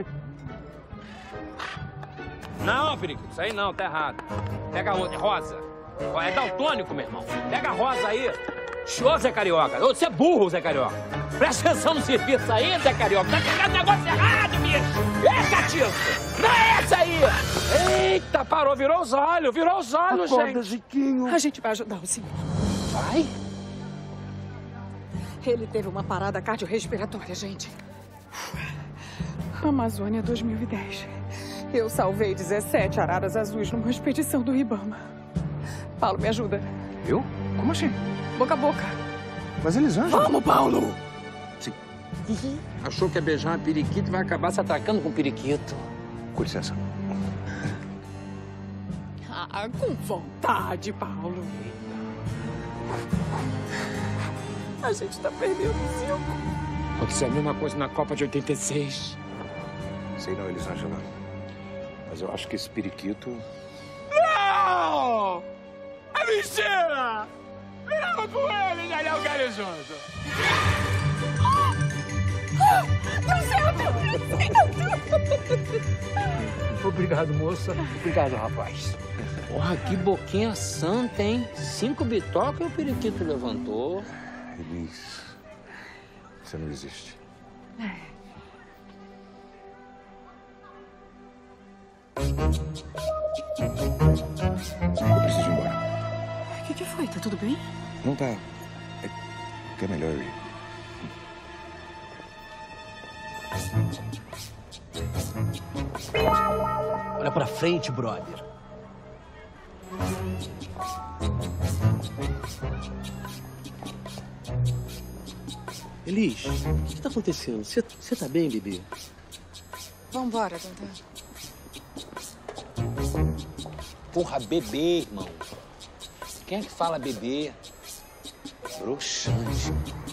Não, periquito, isso aí não, tá errado. Pega a outra, rosa. Ó, é daltônico, meu irmão. Pega a rosa aí. Ô, Zé Carioca. Ô, você é burro, Zé Carioca. Presta atenção no serviço aí, Zé Carioca. Tá pegando negócio errado, bicho. É, Catiço. Não é essa aí. Eita, parou. Virou os olhos, Acorda, gente. Ziquinho. A gente vai ajudar o senhor. Vai? Ele teve uma parada cardiorrespiratória, gente. Amazônia 2010. Eu salvei 17 araras azuis numa expedição do Ibama. Paulo, me ajuda. Eu? Como assim? Boca a boca. Mas Elisângela... Vamos, Paulo! Sim. Achou que ia beijar uma periquita e vai acabar se atracando com um periquito. Com licença. Ah, com vontade, Paulo. A gente tá perdendo o Zico. Aconteceu a mesma coisa na Copa de 86. Sei não, Elisângela. Mas eu acho que esse periquito... Não! É mentira! Virava com ele, Daniel Garizonzo. Obrigado, moça. Obrigado, rapaz. Porra, que boquinha santa, hein? 5 bitoca e o periquito levantou. Elis, você não existe. Eu preciso ir embora. O que foi? Tá tudo bem? Não tá. É que é melhor eu ir. Olha pra frente, brother. Elis, o que tá acontecendo? Você tá bem, bebê? Vambora, Dandan. Porra, bebê, irmão. Quem é que fala bebê? Broxante.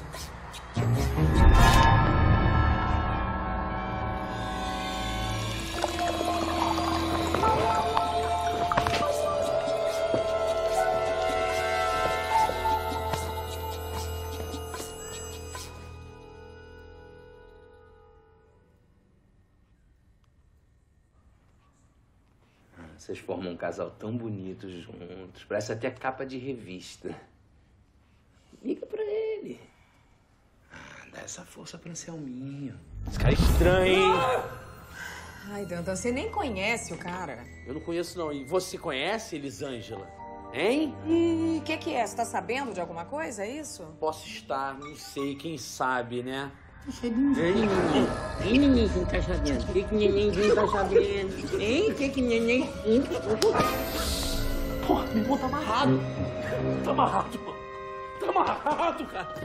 Vocês formam um casal tão bonito juntos. Parece até capa de revista. Liga pra ele. Dá essa força pra Anselminho. Esse cara é estranho, hein? Ai, Dandan, você nem conhece o cara. Eu não conheço, não. E você conhece, Elisângela? Hein? E o que é? Você tá sabendo de alguma coisa, é isso? Posso estar, não sei, quem sabe, né? Hein, nenenzinho tá sabendo? O que nenenzinho tá sabendo? Hein? O que nenenzinho... Porra, meu irmão tá amarrado. Tá amarrado, mano. Tá amarrado, cara.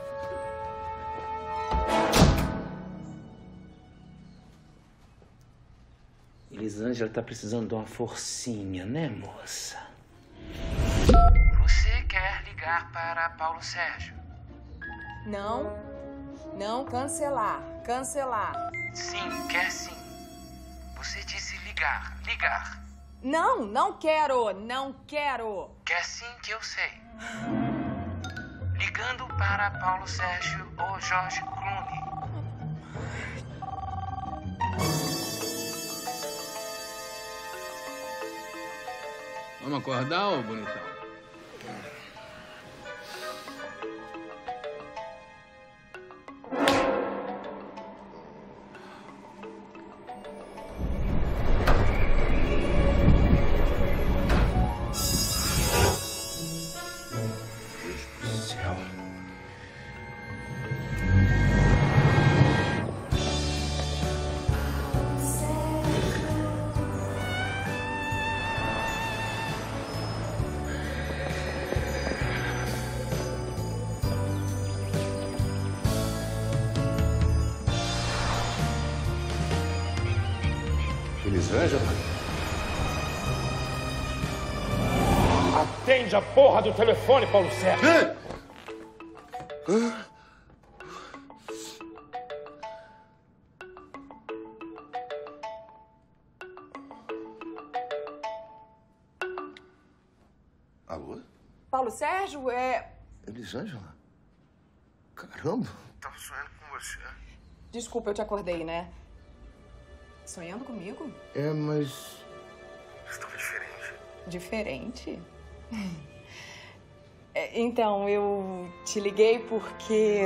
Elisângela tá precisando de uma forcinha, né, moça? Você quer ligar para Paulo Sérgio? Não. Não, cancelar. Cancelar. Sim, quer sim. Você disse ligar, ligar. Não, não quero. Não quero. Quer sim que eu sei. Ligando para Paulo Sérgio ou George Clooney. Vamos acordar, ô bonitão? Elisângela? Atende a porra do telefone, Paulo Sérgio! Alô? Paulo Sérgio, Elisângela? Caramba! Tava sonhando com você. Desculpa, eu te acordei, né? Sonhando comigo? É, mas... Estava diferente. Diferente? Então, eu te liguei porque...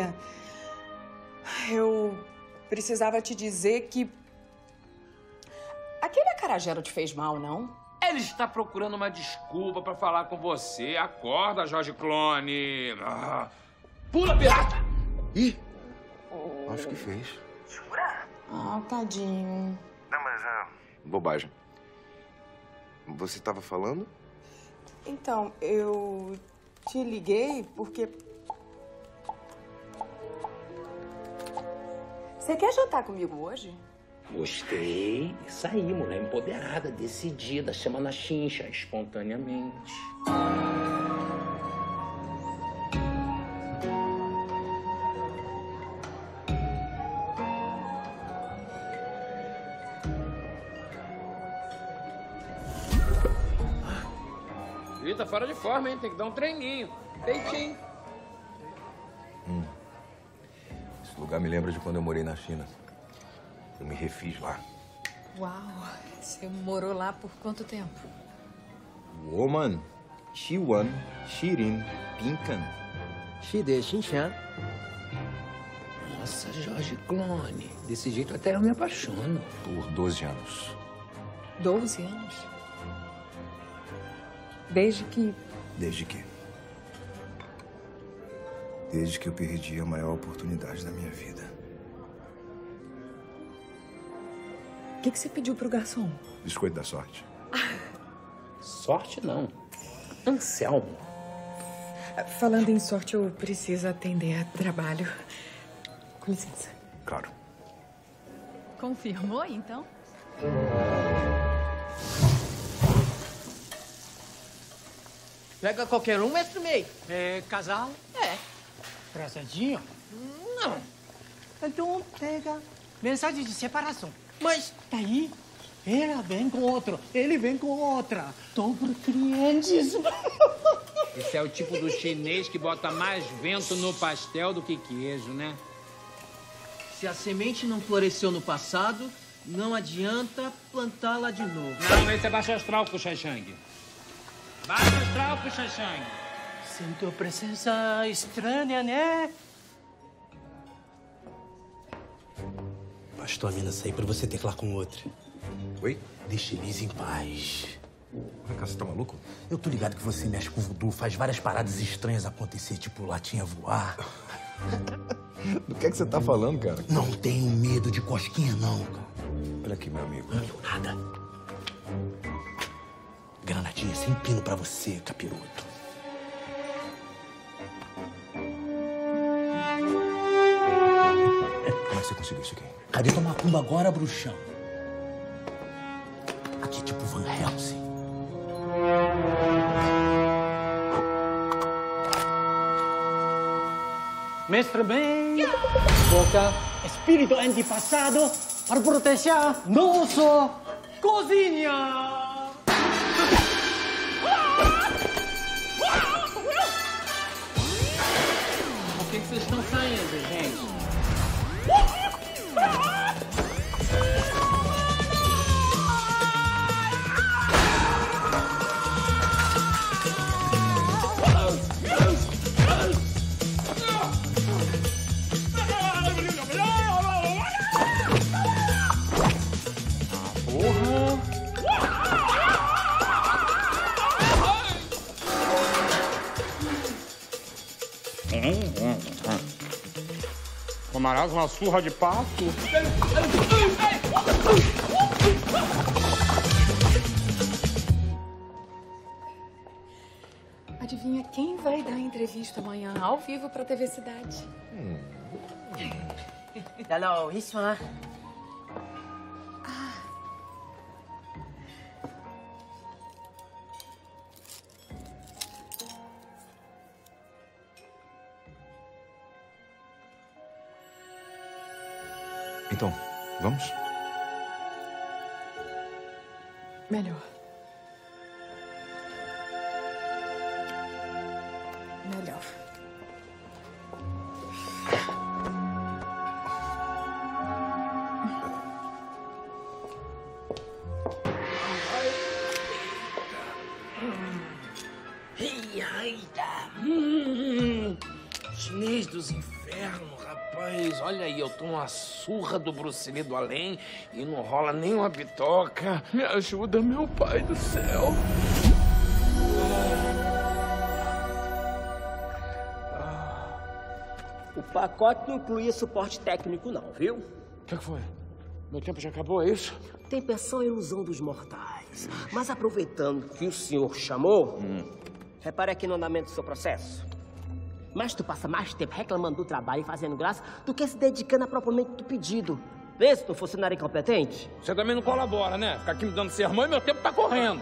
eu precisava te dizer que... aquele acarajé não te fez mal, não? Ele está procurando uma desculpa pra falar com você. Acorda, George Clooney. Pula, pirata! Ih! Acho que fez. Ah, tadinho. Não, mas bobagem. Você estava falando? Então, eu te liguei porque... Você quer jantar comigo hoje? Gostei. Isso aí, mulher empoderada, decidida, chama na chincha, espontaneamente. Ih, tá fora de forma, hein? Tem que dar um treininho. Peitinho. Esse lugar me lembra de quando eu morei na China. Eu me refiz lá. Uau, você morou lá por quanto tempo? Woman, Xiwan, Shirin, Pinkan. Xide, Xinshan. Nossa, George Clooney. Desse jeito até eu me apaixono. Por 12 anos. 12 anos? Desde que... Desde que? Desde que eu perdi a maior oportunidade da minha vida. O que você pediu pro garçom? Biscoito da sorte. Sorte não. Anselmo. Falando em sorte, eu preciso atender a trabalho. Com licença. Claro. Confirmou, então? Pega qualquer um, mestre Mei. É casal? É. Traçadinho? Não. Então pega mensagem de separação. Mas tá aí. Ela vem com outro, ele vem com outra. Dobro clientes. Esse é o tipo do chinês que bota mais vento no pastel do que queijo, né? se a semente não floresceu no passado, não adianta plantá-la de novo. Não, esse é baixo astral, Puxa-Shang. Baixo astral, Puxa-Shang. Sinto presença estranha, né? Bastou a mina sair pra você teclar com outra. Oi? Deixa Elise em paz. Você tá maluco? Eu tô ligado que você mexe com voodoo, faz várias paradas estranhas acontecer, tipo latinha voar. Do que é que você tá falando, cara? Não tenho medo de cosquinha, não, cara. Olha aqui, meu amigo. Não, nada. Granadinha sem pino pra você, capiroto. você conseguiu isso aqui? Cadê tua macumba agora, bruxão? Aqui é tipo Van Helsing. Mestre bem, boca, espírito antepassado para proteger nossa cozinha. Por que vocês estão saindo, gente? Camarada, uma surra de pato. Adivinha quem vai dar entrevista amanhã ao vivo pra TV Cidade? Alors, histoire. Então, vamos? Melhor. Melhor. Chinês dos infernos, rapaz. Olha aí, eu tô uma surra do Bruce Lee do além e não rola nem uma bitoca. Me ajuda, meu pai do céu. O pacote não incluía suporte técnico, não, viu? O que foi? Meu tempo já acabou, é isso? Tempo é só a ilusão dos mortais. Mas aproveitando que o senhor chamou, repare aqui no andamento do seu processo. Mas tu passa mais tempo reclamando do trabalho e fazendo graça do que se dedicando a propriamente do pedido. Vê se tu funcionário incompetente. Você também não colabora, né? Fica aqui me dando sermão e meu tempo tá correndo.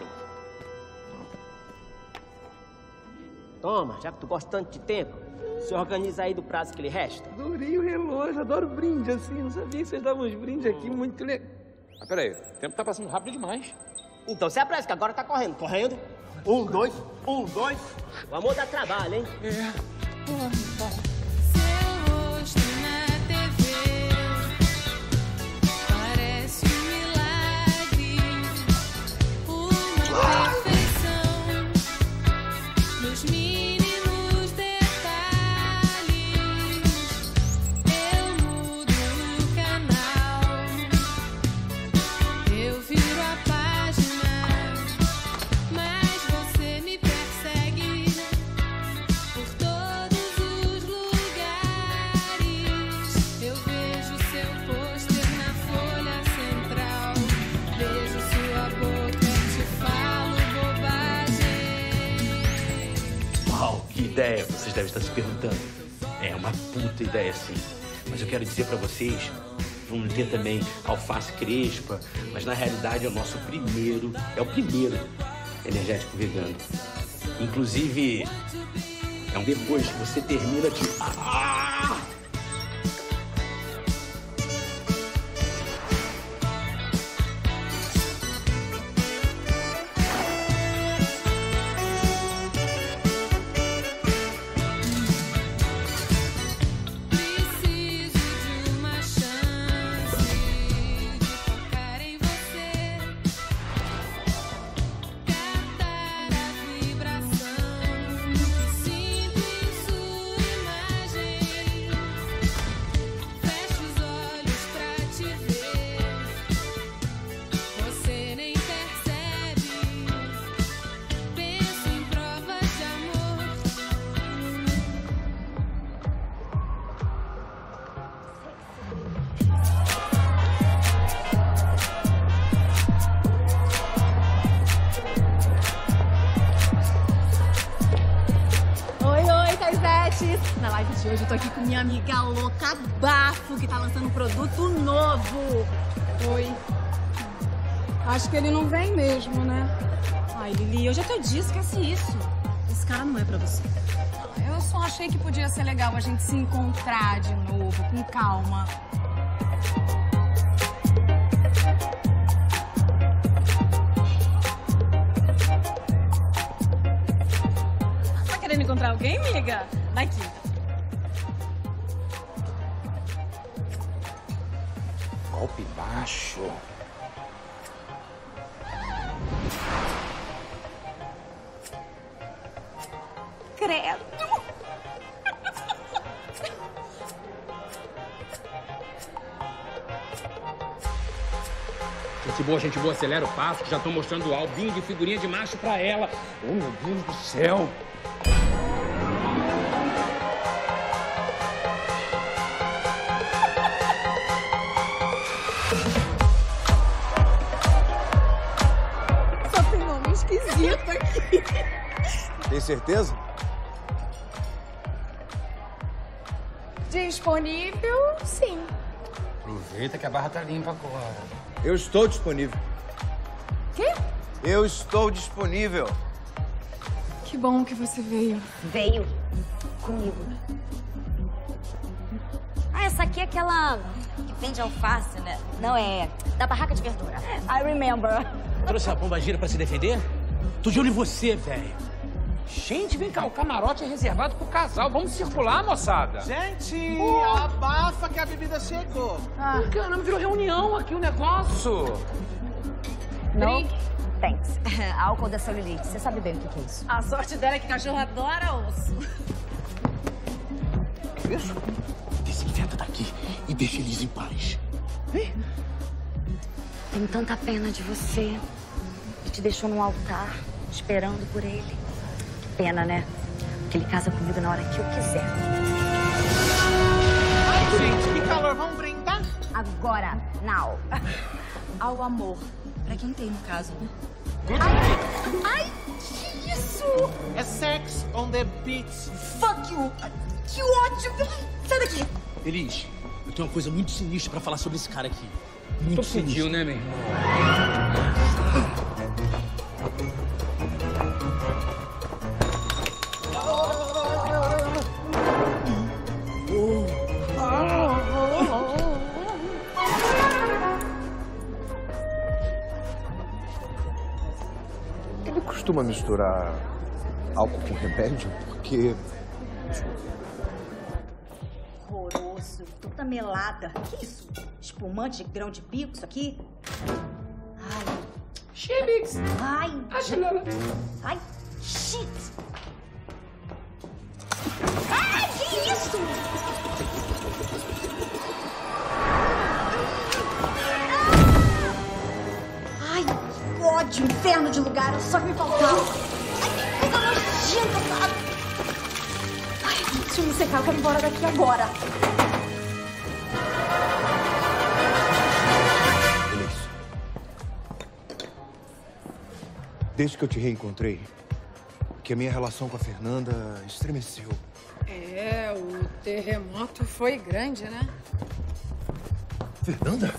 Toma, já que tu gosta tanto de tempo, se organiza aí do prazo que lhe resta. Adorei o relógio, adoro brinde assim. Não sabia que vocês davam uns brindes aqui muito legal. Mas peraí, o tempo tá passando rápido demais. Então se apressa, que agora tá correndo. Correndo. 1, 2, 1, 2. O amor dá trabalho, hein? É. Seu rosto na TV parece um milagre, uma perfeição nos mínimos detalhes. Eu mudo o canal, eu viro a página, mas você me persegue por todos os lugares. Eu vejo seu pôster na folha central, beijo sua boca e te falo bobagem. Uau, que ideia, vocês devem estar se perguntando. É uma puta ideia, sim. Mas eu quero dizer pra vocês, vamos ter também alface crespa, mas na realidade é o nosso primeiro energético vegano. Inclusive, é um depois que você termina de... Preciso de uma chance de tocar em você, captar a vibração que sinto em sua imagem. na live de hoje eu tô aqui com minha amiga louca Bafo, que tá lançando um produto novo. Oi. Acho que ele não vem mesmo, né? Ai, Lili, eu já te disse, esquece isso. Esse cara não é pra você. Eu só achei que podia ser legal a gente se encontrar de novo, com calma. Tá querendo encontrar alguém, amiga? Daqui. Golpe baixo. Credo. Gente boa, acelera o passo, que já tô mostrando o albinho de figurinha de macho pra ela. Oh, meu Deus do céu. Só tem nome esquisito aqui. Tem certeza? Disponível, sim. Aproveita que a barra tá limpa agora. Eu estou disponível. Quê? Eu estou disponível. Que bom que você veio. Veio comigo. Ah, essa aqui é aquela que vende alface, né? Não, é da barraca de verdura. I remember. Trouxe a pomba gira pra se defender? Tô de olho em você, velho. Gente, vem cá, o camarote é reservado pro casal. Vamos circular, moçada. Gente, abafa que a bebida chegou. Caramba, virou reunião aqui o negócio. Não, thanks. Álcool da celulite. Você sabe bem o que é isso. A sorte dela é que cachorro adora osso. Isso? Desinfeta daqui e deixa eles em paz. Tenho tanta pena de você. Que te deixou no altar, esperando por ele. Pena, né? Porque ele casa comigo na hora que eu quiser. Ai, gente, que calor. Vamos brindar? Agora, now. Ao amor. Pra quem tem, no caso, né? Ai, que isso? É sex on the beach. Fuck you. Que ódio. Sai daqui. Elis, eu tenho uma coisa muito sinistra pra falar sobre esse cara aqui. Muito sinistra. Pediu, né, meu irmão? Ele costuma misturar álcool com remédio? Porque... Horroroso. Toda melada. Que isso? Espumante de grão de bico, isso aqui? Ai. Chibix. Ai. Acho. Ai. Shit. Ai, que isso? Ai, que ódio, inferno de lugar, eu só que me faltava. Ai, que coisa nojenta, sabe? Ai, deixa eu me secar, eu quero ir embora daqui agora. Desde que eu te reencontrei, que a minha relação com a Fernanda estremeceu. É, o terremoto foi grande, né? Fernanda?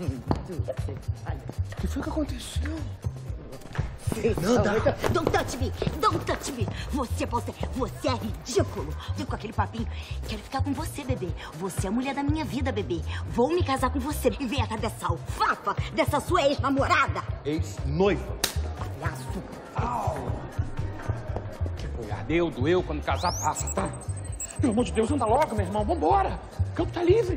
O que foi que aconteceu? Fernanda! Don't touch me! Don't touch me! Você é ridículo! Vem com aquele papinho. Quero ficar com você, bebê. Você é a mulher da minha vida, bebê. Vou me casar com você. E vem atrás dessa alfafa, dessa sua ex-namorada. Ex-noiva. Palhaço. Au! Ardeu, doeu, quando casar passa, tá? Pelo amor de Deus, anda logo, meu irmão. Vambora! O campo tá livre.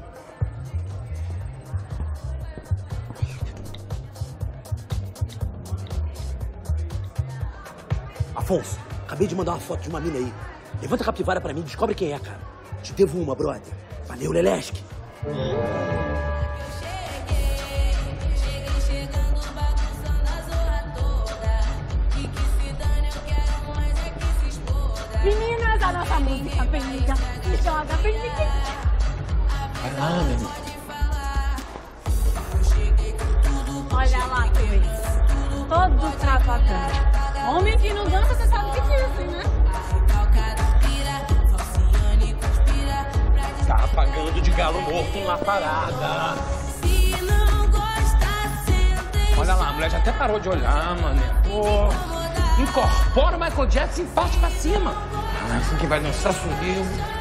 Afonso, acabei de mandar uma foto de uma mina aí. Levanta a capivara pra mim, descobre quem é, cara. Te devo uma, brother. Valeu, Lelesque. Meninas, a nossa música Peniga se joga Peniga. Vai lá, meu irmão. Olha lá, Cris. Todo travadão. Homem que não dança, você sabe o que é isso, né? Apagando de galo morto na parada. Olha lá, a mulher já até parou de olhar, mané. Pô, incorpora o Michael Jackson e parte pra cima. Assim que vai dançar subiu.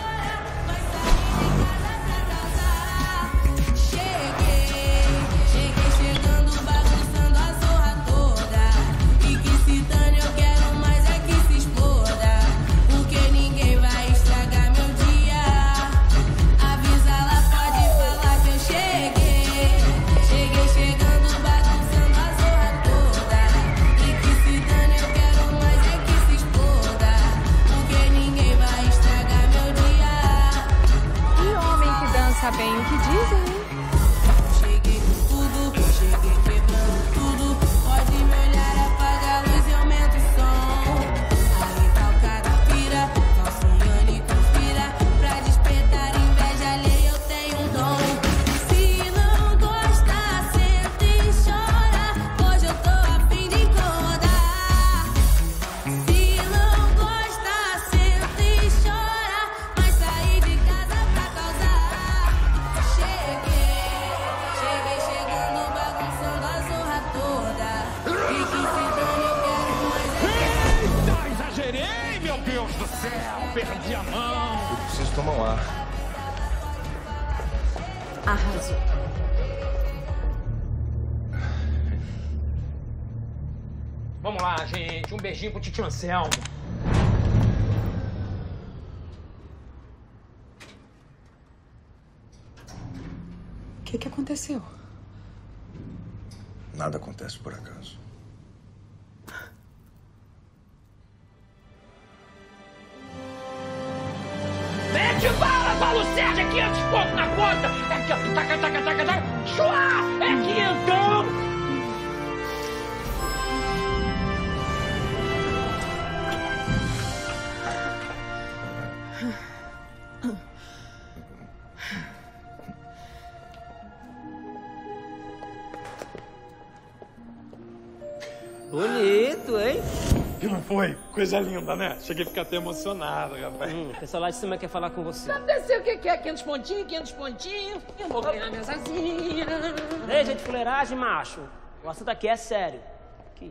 Bem o que dizem, hein? Cheguei com tudo, cheguei quebrando tudo. Pode me olhar, apaga a luz e aumenta o som. Aí tá o cara pira, falsiane e conspira. Pra despertar inveja alheia eu tenho um dom. Se não gosta, senta e chora. Hoje eu tô a fim de incomodar. Se não gosta, senta e chora. Mas sair de casa pra causar. Cheguei chegando, bagunçando a zorra toda. E que se dane, eu quero mais. Eita, exagerei, meu Deus do céu. Perdi a mão. Eu preciso tomar um ar. Arrasou. Vamos lá, gente. Um beijinho pro tio Anselmo. O que aconteceu? Nada acontece por acaso. Mete bala, Paulo Sérgio, 500 pontos na conta. É aqui, ó. Taca, taca, taca, taca. Chua! É quinhentão. Bonito, hein? E não foi? Coisa linda, né? Cheguei a ficar até emocionado, rapaz. O pessoal lá de cima quer falar com você. Desceu o que é? 500 pontinhos, 500 pontinhos. Eu vou ganhar minhas asinhas. Deixa de fuleiragem, macho. O assunto aqui é sério. Aqui.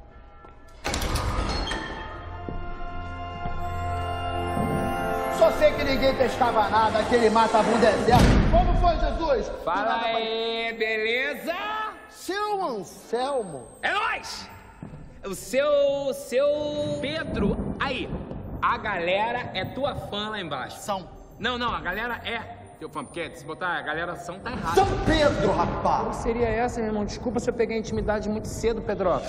Só sei que ninguém pescava nada, aquele mata-bunda deserto. Como foi, Jesus? Fala aí, beleza? Seu Anselmo. É nóis! O seu Pedro. Aí, a galera é tua fã lá embaixo. São. Não, a galera é teu fã. Porque se botar a galera são, tá errado. São Pedro, rapaz! Como seria essa, meu irmão? Desculpa se eu peguei a intimidade muito cedo, Pedroca.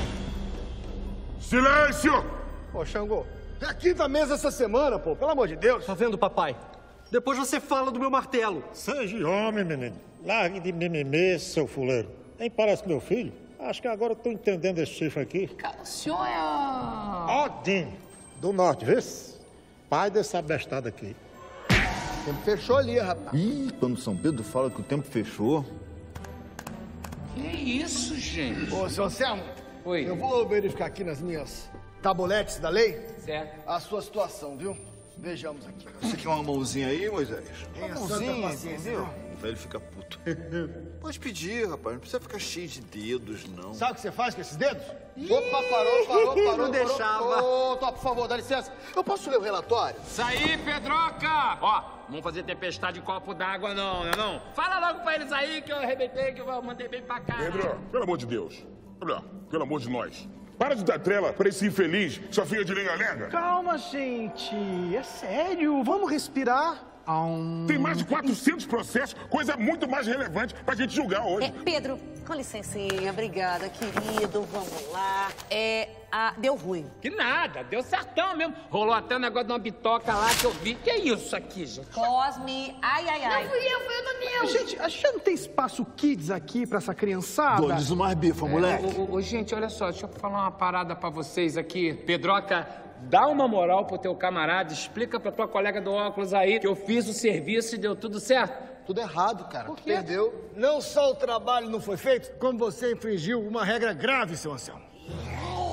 Silêncio! Ô, Xangô, é a quinta mesa essa semana, pô. Pelo amor de Deus. Tá vendo, papai? Depois você fala do meu martelo. Seja homem, menino. Largue de mimimi, seu fuleiro. Nem parece meu filho. Acho que agora eu tô entendendo esse chifre aqui. O senhor é... Odin, do norte, vê? Pai dessa abestada aqui. O tempo fechou ali, rapaz. Ih, quando São Pedro fala que o tempo fechou... Que isso, gente? Ô, seu Anselmo. Oi. Eu vou verificar aqui nas minhas tabuletes da lei. Certo. A sua situação, viu? Vejamos aqui. Você quer uma mãozinha aí, Moisés? Tenha santa paciência, viu? O velho fica puto. Pode pedir, rapaz. Não precisa ficar cheio de dedos, não. Sabe o que você faz com esses dedos? Opa, parou. Não deixava. Ô, por favor, dá licença. Eu posso ler o relatório? Isso aí, Pedroca! Ó, não fazer tempestade de copo d'água, não. Fala logo pra eles aí que eu arrebentei, que eu mandei bem pra cá. Pedro, pelo amor de Deus. Olha, pelo amor de nós. Para de dar trela pra esse infeliz, sua filha de lenga-lenga. Calma, gente. É sério. Vamos respirar. Tem mais de 400 processos, coisa muito mais relevante pra gente julgar hoje. Pedro, com licencinha, obrigada, querido. Vamos lá. Deu ruim. Que nada, deu certão mesmo. Rolou até um negócio de uma bitoca lá que eu vi. Que é isso aqui, gente? Cosme, ai. Não fui eu, foi o Daniel. Gente, a gente não tem espaço kids aqui pra essa criançada? Dou-lhes mais bifa, moleque. Gente, olha só, deixa eu falar uma parada pra vocês aqui. Pedroca, dá uma moral pro teu camarada, explica pra tua colega do óculos aí que eu fiz o serviço e deu tudo certo. Tudo errado, cara. Tu perdeu. Não só o trabalho não foi feito, como você infringiu uma regra grave, seu Anselmo.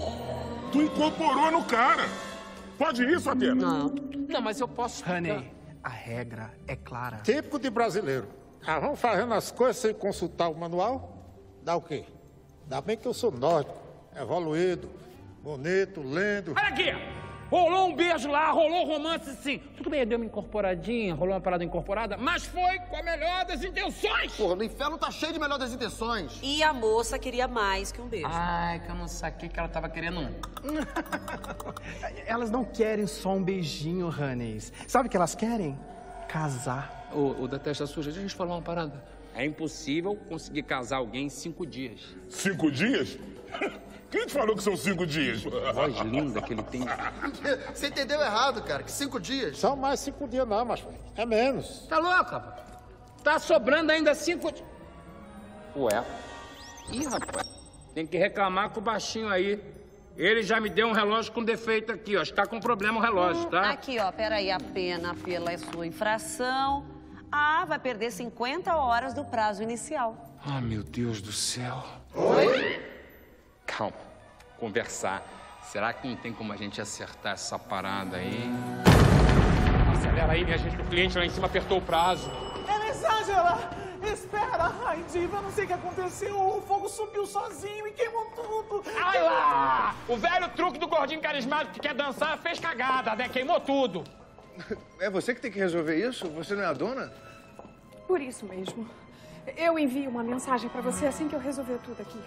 Tu incorporou no cara. Pode isso, Atena? Não, mas eu posso... Honey, a regra é clara. Típico de brasileiro. Ah, vamos fazendo as coisas sem consultar o manual? Dá o quê? Dá bem que eu sou nórdico, evoluído, bonito, lendo. Olha aqui! Rolou um beijo lá, rolou um romance, sim. Tudo bem, deu uma incorporadinha, rolou uma parada incorporada, mas foi com a melhor das intenções. Porra, no inferno tá cheio de melhor das intenções. E a moça queria mais que um beijo. Ai, que eu não saquei que ela tava querendo um. Elas não querem só um beijinho, Hannes. Sabe o que elas querem? Casar. Ô, da testa suja, deixa eu te falar uma parada. É impossível conseguir casar alguém em 5 dias. 5 dias? Quem te falou que são 5 dias? A voz linda que ele tem. Você entendeu errado, cara, que 5 dias. São mais 5 dias não, mas é menos. Tá louco, rapaz? Tá sobrando ainda 5 dias. Ué? Ih, rapaz. Tem que reclamar com o baixinho aí. Ele já me deu um relógio com defeito aqui, ó. Está com problema o relógio, tá? Aqui, ó, peraí, a pena pela sua infração. Ah, vai perder 50 horas do prazo inicial. Ah, meu Deus do céu. Oi? Calma. Conversar. Será que não tem como a gente acertar essa parada aí? Acelera aí, minha gente, que o cliente lá em cima apertou o prazo. Elisângela! Espera! Ai, Diva, eu não sei o que aconteceu. O fogo subiu sozinho e queimou tudo. Ai lá! O velho truque do gordinho carismático que quer dançar fez cagada, né? Queimou tudo. É você que tem que resolver isso? Você não é a dona? Por isso mesmo. Eu envio uma mensagem pra você assim que eu resolver tudo aqui.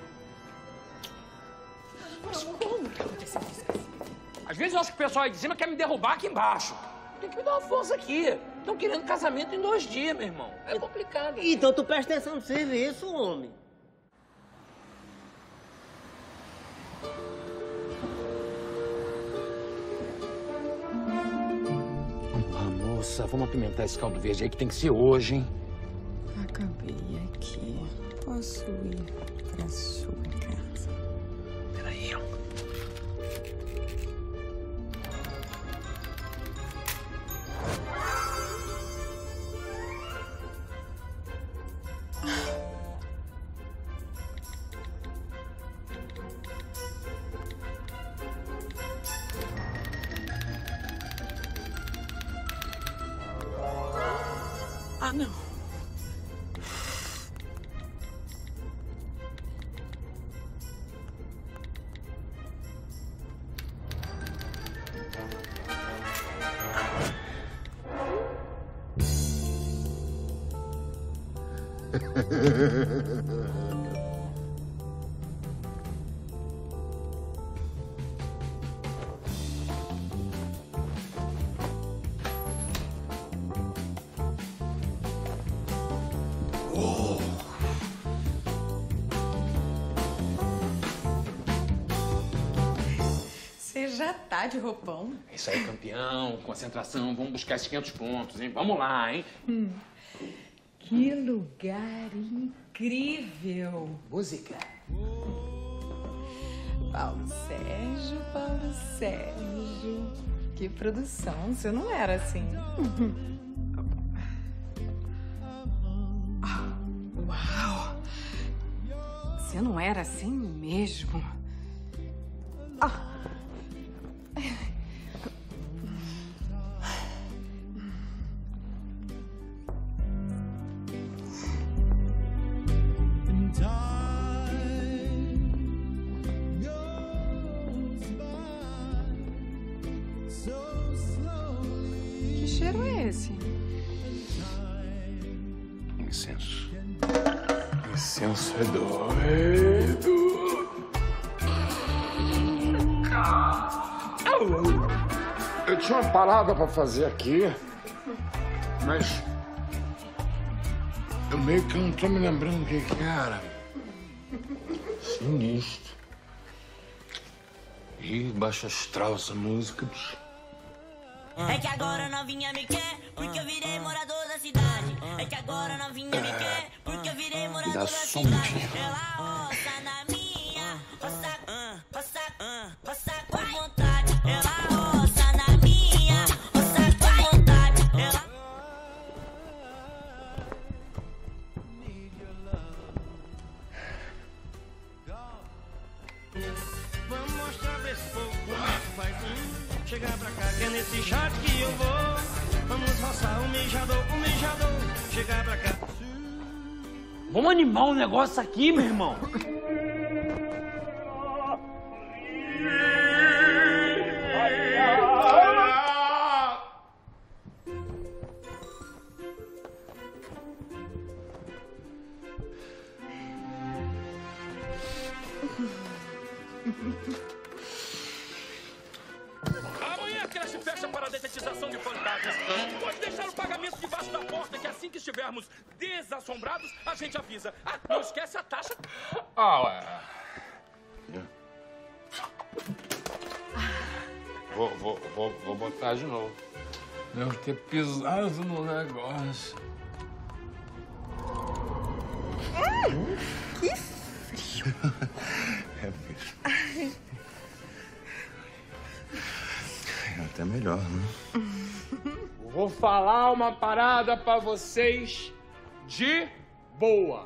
Mas como que aconteceu isso? Às vezes eu acho que o pessoal aí de cima quer me derrubar aqui embaixo. Tem que me dar uma força aqui. Estão querendo casamento em 2 dias, meu irmão. É complicado. Então tu presta atenção no serviço, homem. Vamos lá, moça. Vamos apimentar esse caldo verde aí que tem que ser hoje, hein? Acabei aqui. Posso ir pra sua casa? Peraí, ó. Ah, não. Você já tá de roupão? É isso aí, campeão. Concentração. Vamos buscar esses 500 pontos, hein? Vamos lá, hein? Que lugar incrível! Música. Paulo Sérgio. Que produção, você não era assim. Uau! Você não era assim mesmo. Que cheiro é esse? Incenso. Incenso é doido. Eu tinha uma parada pra fazer aqui, mas eu meio que não tô me lembrando o que era. Sinistro. Ih, baixo astral essa música, bicho. É que agora novinha me quer, porque eu virei morador da cidade. É que agora novinha me quer, porque eu virei morador da cidade. Ela roça na minha, roça com vontade. Ela roça na minha, roça com vontade. Ela... Vamos mostrar pra esse povo como é que faz. Chegar pra cá que é nesse shot que eu vou. Vamos roçar. o mijador, chegar pra cá. Vamos animar um negócio aqui, meu irmão. Amanhã a creche fecha para a detetização de fantasmas. Pode deixar o pagamento debaixo da porta, que assim que estivermos desassombrados, a gente avisa. Ah, não esquece a taxa. Ah, ué. Vou botar de novo. Devo ter pisado no negócio. Que frio. É mesmo. Até melhor, né? Vou falar uma parada pra vocês de boa.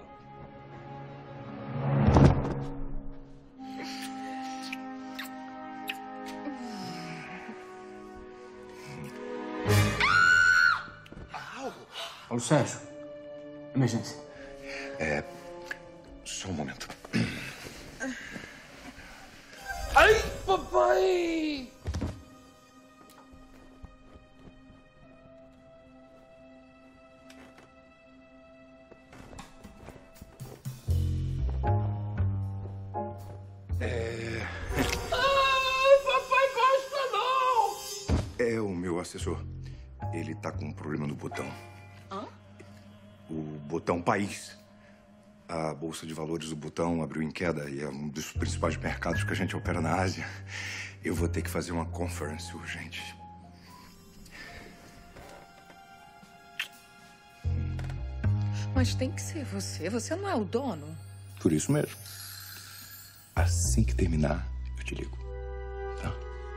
Paulo Sérgio, emergência. Só um momento. Ai, papai! Papai gosta não! É o meu assessor. Ele tá com um problema no botão. Hã? O botão país. A Bolsa de Valores do Butão abriu em queda e é um dos principais mercados que a gente opera na Ásia. Eu vou ter que fazer uma conference urgente. Mas tem que ser você. Você não é o dono. Por isso mesmo. Assim que terminar, eu te ligo. Tá?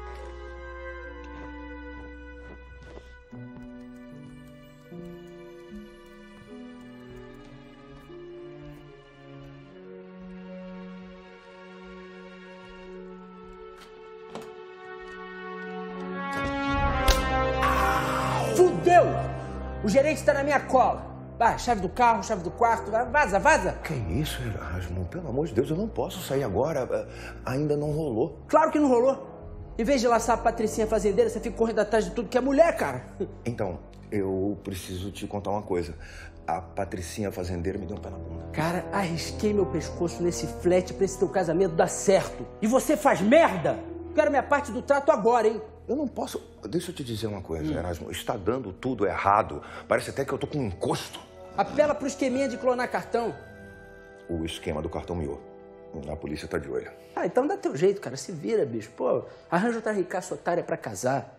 Fudeu! O gerente tá na minha cola. Vai, chave do carro, chave do quarto, vaza, vaza. Que isso, Erasmo? Pelo amor de Deus, eu não posso sair agora. Ainda não rolou. Claro que não rolou. Em vez de laçar a Patricinha fazendeira, você fica correndo atrás de tudo que é mulher, cara. Então, eu preciso te contar uma coisa. A Patricinha fazendeira me deu um pé na bunda. Cara, arrisquei meu pescoço nesse flat pra esse teu casamento dar certo. E você faz merda? Quero minha parte do trato agora, hein? Eu não posso... Deixa eu te dizer uma coisa, Erasmo. Está dando tudo errado. Parece até que eu tô com um encosto. Apela pro esqueminha de clonar cartão. O esquema do cartão miô. A polícia tá de olho. Ah, então dá teu jeito, cara. Se vira, bicho. Pô, arranja outra ricaça otária pra casar.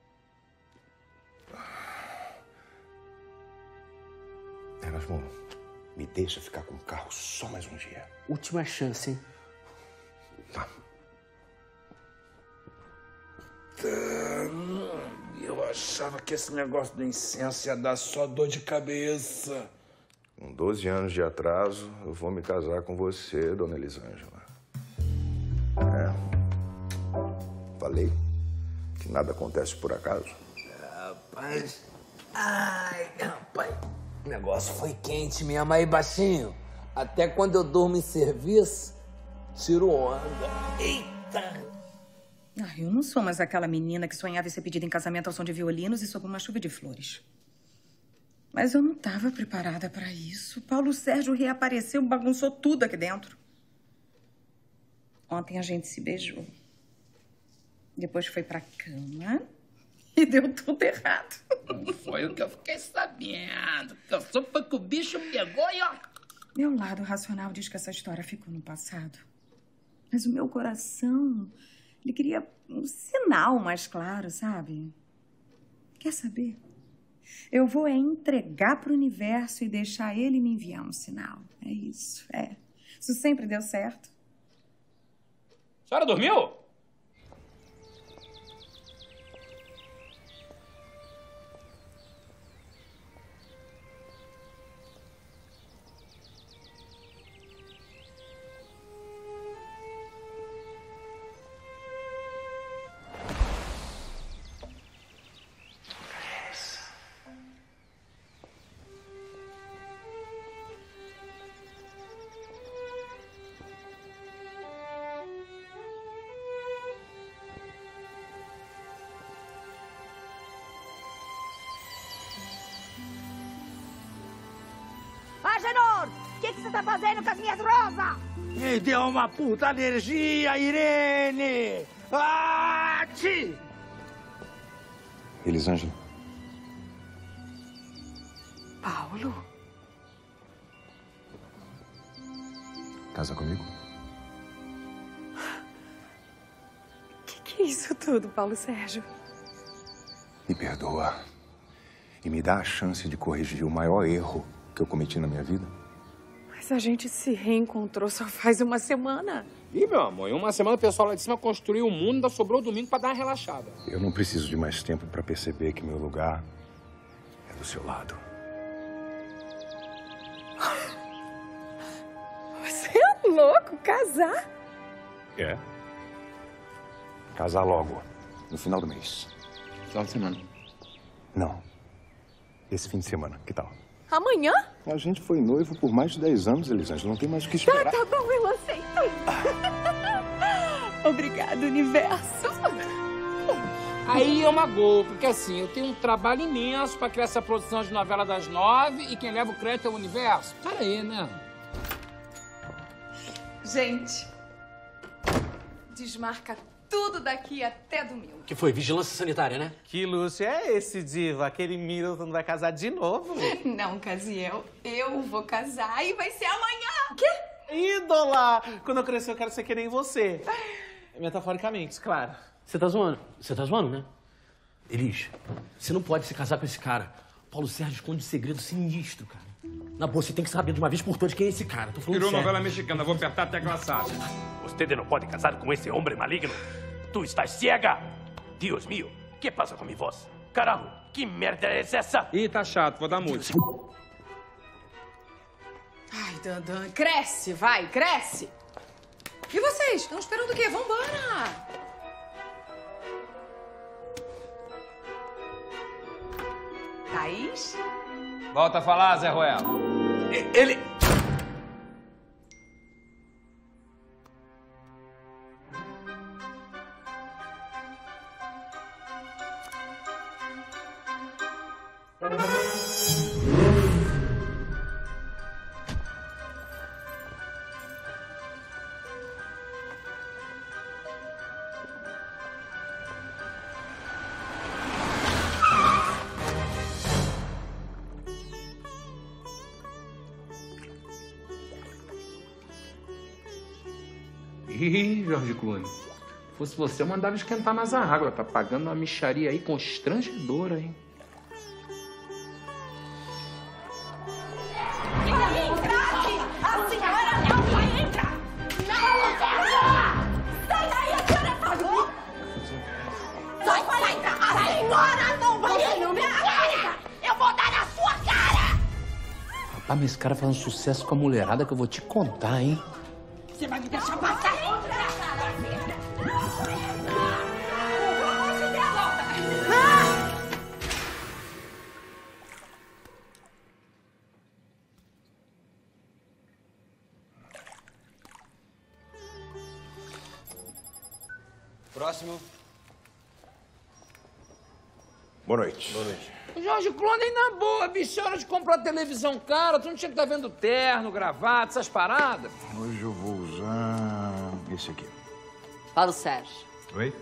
Erasmo, me deixa ficar com o carro só mais um dia. Última chance, hein? Tá. Eu achava que esse negócio do incenso ia dar só dor de cabeça. Com 12 anos de atraso, eu vou me casar com você, dona Elisângela. Falei que nada acontece por acaso. Rapaz. Ai, rapaz. O negócio foi quente mesmo aí, baixinho. Até quando eu durmo em serviço, tiro onda. Eita! Eu não sou mais aquela menina que sonhava em ser pedida em casamento ao som de violinos e sob uma chuva de flores. Mas eu não estava preparada para isso. Paulo Sérgio reapareceu, bagunçou tudo aqui dentro. Ontem a gente se beijou. Depois foi pra cama e deu tudo errado. Não foi o que eu fiquei sabendo. Só foi que o bicho pegou e ó... Meu lado racional diz que essa história ficou no passado. Mas o meu coração... Ele queria um sinal mais claro, sabe? Quer saber? Eu vou entregar pro universo e deixar ele me enviar um sinal. É isso, Isso sempre deu certo. A senhora dormiu? amor! O que você tá fazendo com as minhas rosas? Me deu uma puta energia, Irene! Ah, tchi! Elisângela. Paulo? Casa comigo? Que é isso tudo, Paulo Sérgio? Me perdoa. E me dá a chance de corrigir o maior erro que eu cometi na minha vida. Mas a gente se reencontrou só faz uma semana. Ih, meu amor, em uma semana o pessoal lá de cima construiu o mundo, ainda sobrou o domingo pra dar uma relaxada. Eu não preciso de mais tempo pra perceber que meu lugar é do seu lado. Você é louco, casar? É. Casar logo, no final do mês. Final de semana? Não. Esse fim de semana, que tal? Amanhã? A gente foi noivo por mais de 10 anos, Elisângela. Não tem mais o que esperar. Tá bom, eu aceito. Obrigado, universo. Aí é uma gol, porque assim, eu tenho um trabalho imenso pra criar essa produção de novela das 9 e quem leva o crédito é o universo. Para aí, né? Gente, desmarca tudo daqui até domingo. Que foi? Vigilância sanitária, né? Que luxo é esse, diva? Aquele Middleton vai casar de novo? Não, Casiel, eu vou casar e vai ser amanhã. O quê? Ídola! Quando eu crescer, eu quero ser que nem você. Metaforicamente, claro. Você tá zoando? Você tá zoando, né? Elis, você não pode se casar com esse cara. Paulo Sérgio esconde um segredo sinistro, cara. Na boa, você tem que saber de uma vez por todas quem é esse cara. Tô falando Virou sério. novela mexicana, vou apertar a tecla SAP. Você não pode casar com esse homem maligno. Tu estás cega. Deus mío, que passa com minha voz? Caralho, que merda é essa? Ih, tá chato, vou dar música. Ai, Dandan, cresce, vai, cresce. E vocês? Estão esperando o quê? Vambora! Thaís? Volta a falar, Zé Ruela. Ele... Ih, Jorge Clooney. Se fosse você, eu mandava esquentar mais a água. Tá pagando uma mixaria aí constrangedora, hein? A senhora não vai entrar! Não! Sai daí, a senhora falou! Vai entrar! A senhora não vai entrar! Eu vou dar na sua cara! Rapaz, mas esse cara fazendo sucesso com a mulherada que eu vou te contar, hein? Você vai me deixar passar? Próximo. Boa noite. Boa noite. O Jorge Clooney, na boa, bicho, a hora de comprar televisão cara, tu não tinha que estar vendo terno, gravata, essas paradas? Hoje eu vou usar esse aqui. Paulo Sérgio. Oi?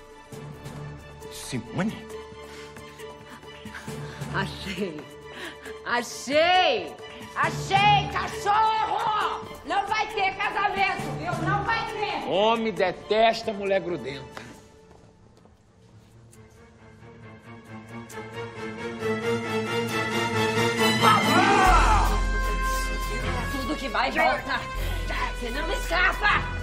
Simone? Achei. Achei! Achei, cachorro! Não vai ter casamento, viu? Não vai ter! Homem detesta mulher grudenta. Tudo que vai volta. Você não me escapa!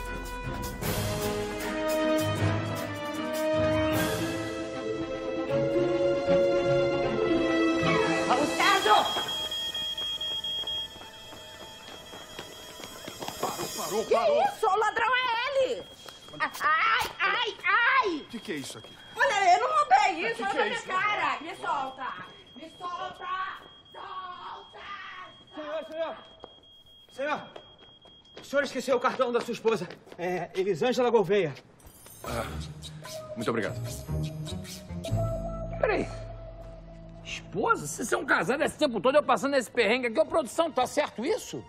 Paulo Sérgio! Parou, Que isso? O ladrão é ele! Ai, ai, ai! O que é isso aqui? Olha, eu não roubei isso, Que olha é na minha isso? cara! Me solta! Me solta! Solta! Senhor! O senhor esqueceu o cartão da sua esposa. Elisângela Gouveia. Muito obrigado. Peraí. esposa? Vocês são casados esse tempo todo, eu passando esse perrengue aqui. Ô, produção, tá certo isso?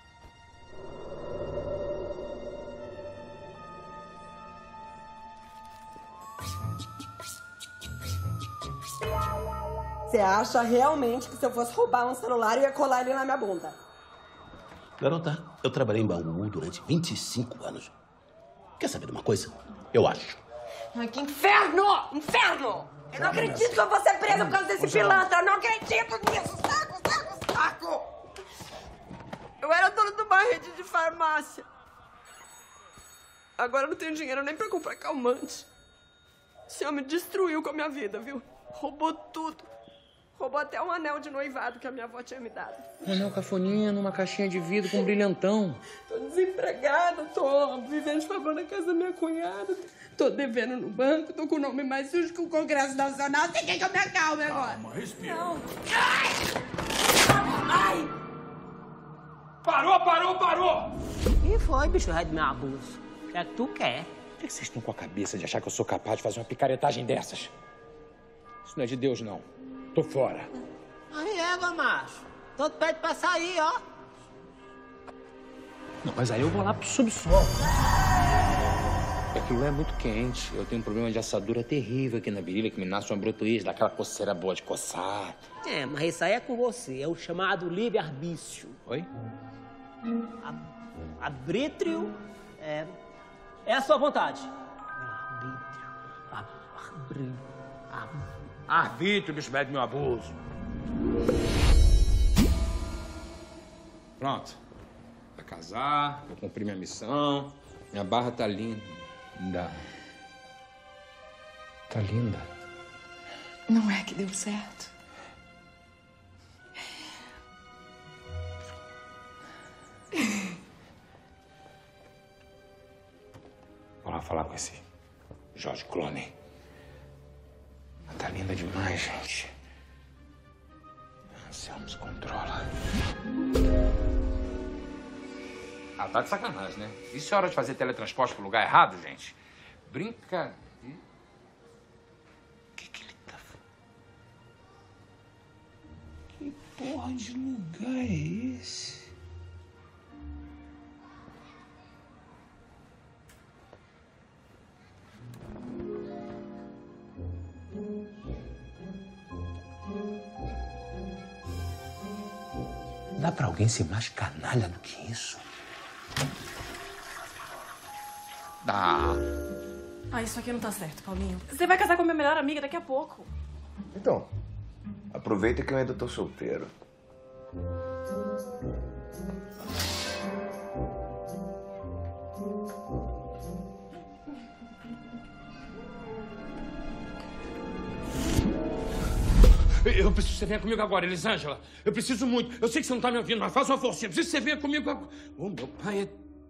Você acha realmente que se eu fosse roubar um celular, eu ia colar ele na minha bunda? Garota, eu trabalhei em Bauru durante 25 anos. Quer saber de uma coisa? Eu acho. Ai, que inferno! Inferno! Eu não acredito que eu vou ser presa por causa desse pilantra! Eu não acredito nisso! Saco! Eu era dona de uma rede de farmácia. Agora eu não tenho dinheiro nem pra comprar calmante. O senhor me destruiu com a minha vida, viu? Roubou tudo. Roubou até um anel de noivado que a minha avó tinha me dado. Um anel cafoninha numa caixinha de vidro com um brilhantão. Tô desempregada, tô vivendo de favor na casa da minha cunhada. Tô devendo no banco, tô com o nome mais sujo que o Congresso Nacional. Você quer que eu me acalme agora? Calma, respira. Não. Ai! Parou! E foi, bicho, ré de meu abuso. O que é que tu quer? Por que vocês estão com a cabeça de achar que eu sou capaz de fazer uma picaretagem dessas? Isso não é de Deus, não. Tô fora. Aí égua, macho. Todo pede pra sair, ó. Não, mas aí eu vou lá pro subsolo. Aquilo lá é muito quente. Eu tenho um problema de assadura terrível aqui na virilha, que me nasce uma brotoíde, daquela coceira boa de coçar. É, mas isso aí é com você. É o chamado livre-arbítrio. Oi? Arbítrio é a sua vontade. Arbítrio, bicho velho do meu abuso. Pronto. Vai casar, vou cumprir minha missão. Minha barra tá linda. Tá linda. Não é que deu certo. Vou lá falar com esse George Clooney. Tá linda demais, gente. Anselmo se controla. Ah, tá de sacanagem, né? Isso é hora de fazer teletransporte pro lugar errado, gente? Brincadeira. Que ele tá... Que porra de lugar é esse? Dá pra alguém ser mais canalha do que isso? Dá. Ah, isso aqui não tá certo, Paulinho. Você vai casar com a minha melhor amiga daqui a pouco. Então, aproveita que eu ainda tô solteiro. Eu preciso que você venha comigo agora, Elisângela. Eu preciso muito. Eu sei que você não tá me ouvindo, mas faça uma forcinha. Eu preciso que você venha comigo agora. Ô, meu pai é...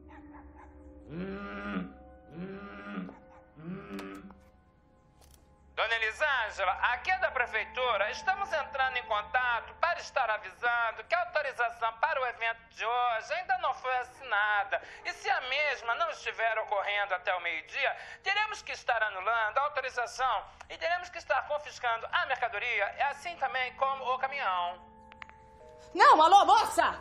Dona Elisângela, aqui é da prefeitura. Estamos entrando em contato para estar avisando que a autorização para o evento de hoje ainda não foi assinada. E se a mesma não estiver ocorrendo até o meio-dia, teremos que estar anulando a autorização e teremos que estar confiscando a mercadoria, assim também como o caminhão. Não, alô, moça!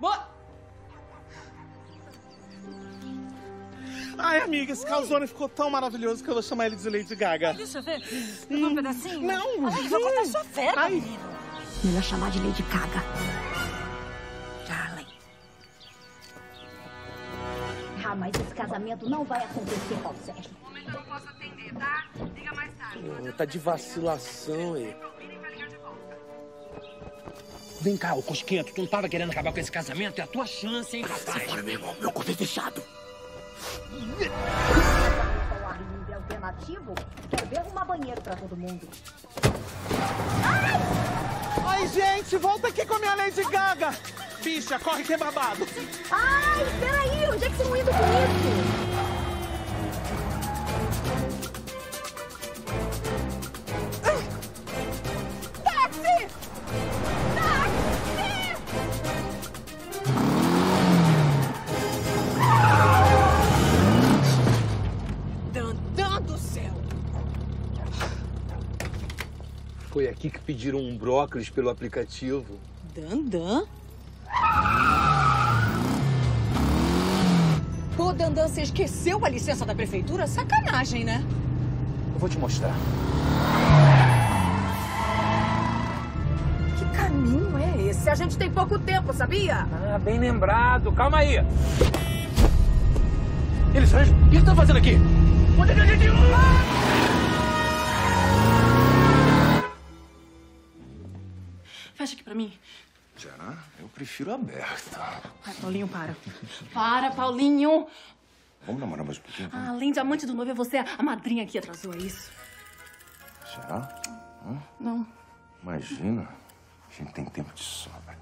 Ai, amiga, esse calzone ficou tão maravilhoso que eu vou chamar ele de Lady Gaga. Deixa eu ver. Um pedacinho? Não. Ai, vou cortar sua fera, menino. Melhor chamar de Lady Gaga. Charlie. Ah, mas esse casamento não vai acontecer, Paulo Sérgio. No momento eu não posso atender, tá? Liga mais tarde. Tá de vacilação aí. Vem cá, ô Cosquento, tu não tava querendo acabar com esse casamento? É a tua chance, hein, rapaz? Sai fora, meu irmão. Meu corpo é fechado. Alternativo? Quero ver arrumar banheiro pra todo mundo. Ai, gente, volta aqui com a minha Lady Gaga. Bicha, corre que é babado. Ai, peraí, onde é que vocês estão indo com isso? Foi aqui aqui que pediram um brócolis pelo aplicativo. Dandan? Pô, Dandan, você esqueceu a licença da prefeitura? Sacanagem, né? Eu vou te mostrar. Que caminho é esse? A gente tem pouco tempo, sabia? Ah, bem lembrado. Calma aí. Elisângela, o que você tá fazendo aqui? Onde é que a gente... Fecha aqui pra mim. Já? Eu prefiro aberta. Ai, Paulinho, para. Para, Paulinho. Vamos namorar mais um pouquinho? Ah, além de amante do noivo, é você a madrinha que atrasou, é isso? Será? Hã? Não. Imagina. A gente tem tempo de sobra.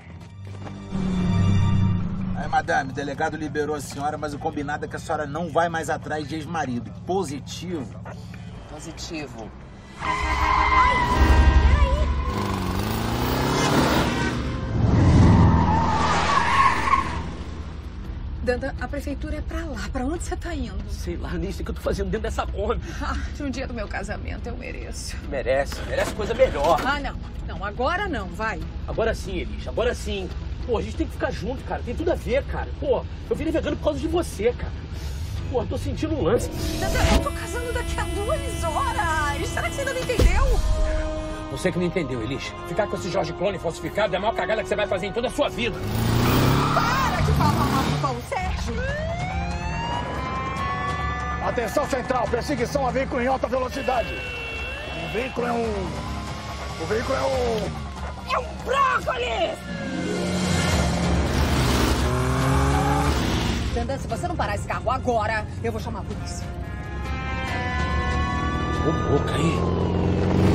Aí, madame, o delegado liberou a senhora, mas o combinado é que a senhora não vai mais atrás de ex-marido. Positivo. Positivo. Dandan, a prefeitura é pra lá. Pra onde você tá indo? Sei lá, nem sei o que eu tô fazendo dentro dessa Kombi. Ah, no dia do meu casamento eu mereço. Merece coisa melhor. Ah, não. Não, agora não, vai. Agora sim, Elis, agora sim. Pô, a gente tem que ficar junto, cara. Tem tudo a ver, cara. Pô, eu virei vegano por causa de você, cara. Pô, tô sentindo um lance. Dandan, eu tô casando daqui a 2 horas. Será que você ainda não entendeu? Você que não entendeu, Elis. Ficar com esse Jorge Clone falsificado é a maior cagada que você vai fazer em toda a sua vida. Para de falar mal do Paulo Sérgio. Atenção central, perseguição a veículo em alta velocidade. O veículo é um... É um brócolis! Dandan, se você não parar esse carro agora, eu vou chamar a polícia. Ô, boca aí.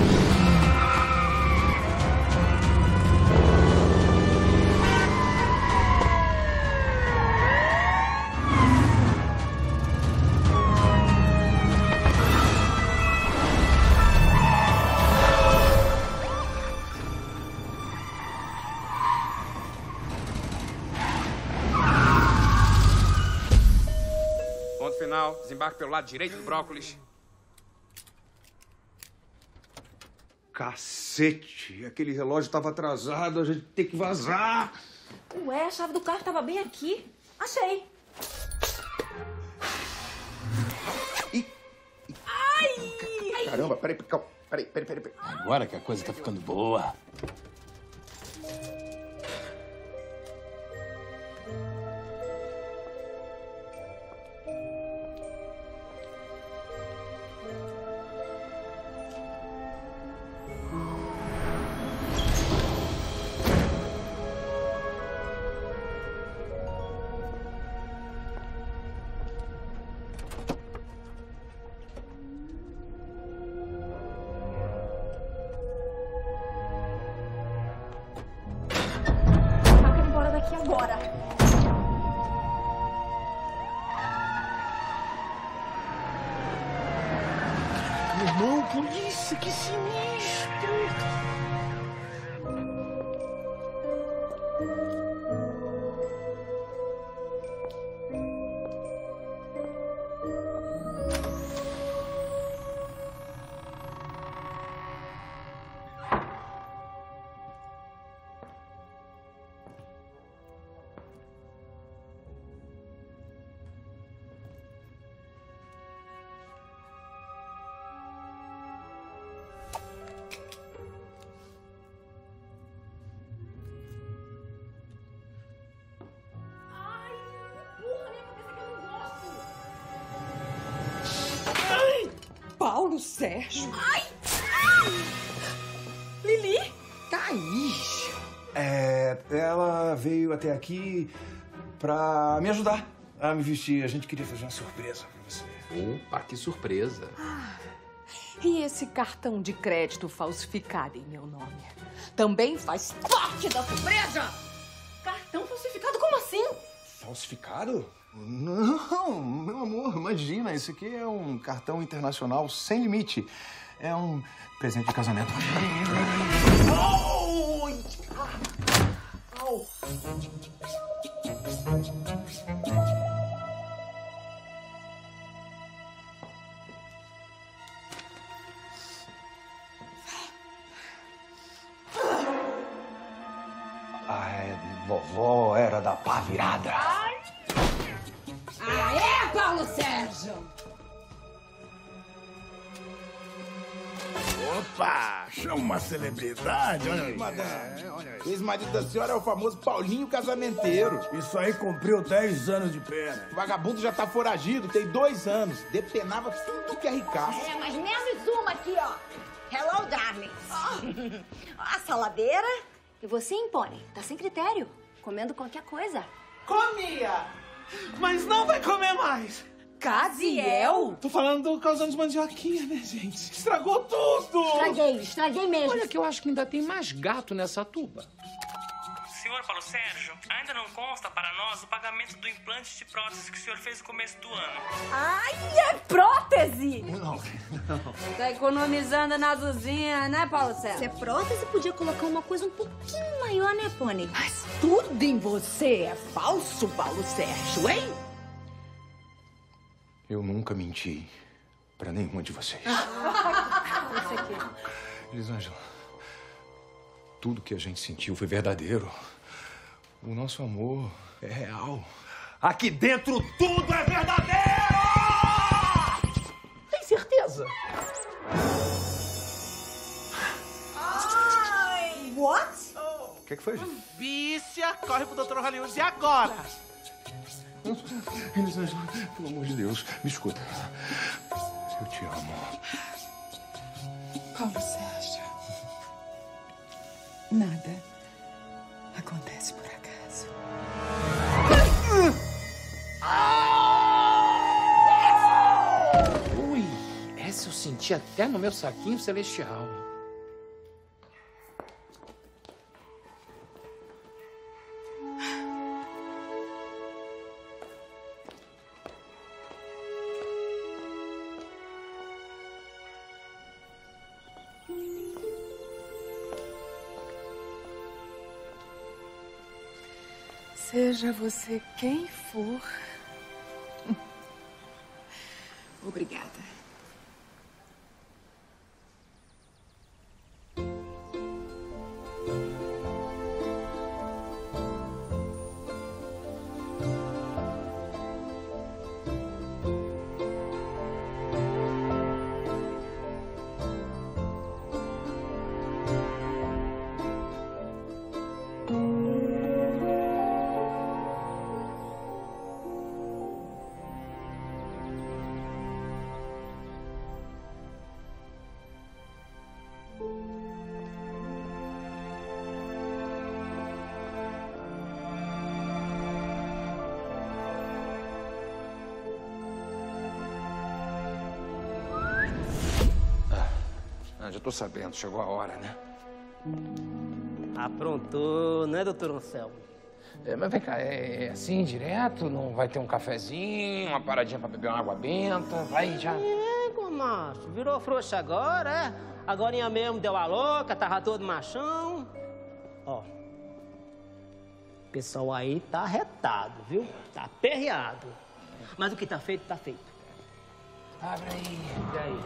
Ponto final. Desembarque pelo lado direito do brócolis. Cacete! Aquele relógio estava atrasado, a gente tem que vazar. Ué, a chave do carro tava bem aqui. Achei. Ai! Caramba, peraí. Agora que a coisa tá ficando boa. Agora. Meu irmão, polícia, que sinistro! Paulo Sérgio. Ai! Lili? Thaís. Ela veio até aqui pra me ajudar a me vestir. A gente queria fazer uma surpresa pra você. Opa, que surpresa. E esse cartão de crédito falsificado em meu nome também faz parte da surpresa? Cartão falsificado? Como assim? Falsificado? Não, meu amor, imagina. Esse aqui é um cartão internacional sem limite. É um presente de casamento. Au! hora da pá virada. Aê, Paulo Sérgio! Opa! Chama uma celebridade, olha aí. Madame, o ex-marido da senhora é o famoso Paulinho Casamenteiro. Isso aí cumpriu 10 anos de pena. O vagabundo já tá foragido, tem 2 anos. Depenava tudo que é ricaço. É, mas menos uma aqui, ó. Hello, darling. Ó, a saladeira. E você, Impone? Tá sem critério. Comendo qualquer coisa. Comia! Mas não vai comer mais! Casiel? Tô falando do calzone de mandioquinha, né, gente? Estragou tudo! Estraguei mesmo. Olha que eu acho que ainda tem mais gato nessa tuba. Senhor Paulo Sérgio, ainda não consta para nós o pagamento do implante de prótese que o senhor fez no começo do ano. Ai, é prótese! Não. Tá economizando na Zuzinha, né, Paulo Sérgio? Se é prótese, podia colocar uma coisa um pouquinho maior, né, Pony? Mas tudo em você é falso, Paulo Sérgio, hein? Eu nunca menti pra nenhuma de vocês. Elisângela, tudo que a gente sentiu foi verdadeiro. O nosso amor é real. Aqui dentro tudo é verdadeiro! Tem certeza? Ai, what? O que foi, gente? Vícia, corre pro Dr. Hollywood agora! Elisângela, pelo amor de Deus, me escuta. Eu te amo. Paulo Sérgio, nada acontece por acaso. Ui, essa eu senti até no meu saquinho celestial. Seja você quem for. Obrigada. Já tô sabendo, chegou a hora, né? Aprontou, né, doutor Anselmo? Mas vem cá, é assim, direto? Não vai ter um cafezinho, uma paradinha pra beber uma água benta? Vai já. Macho, virou frouxo agora, é? Agorinha mesmo deu a louca, tava todo machão. Ó, o pessoal aí tá arretado, viu? Tá aperreado. Mas o que tá feito, tá feito. Abre aí. E aí?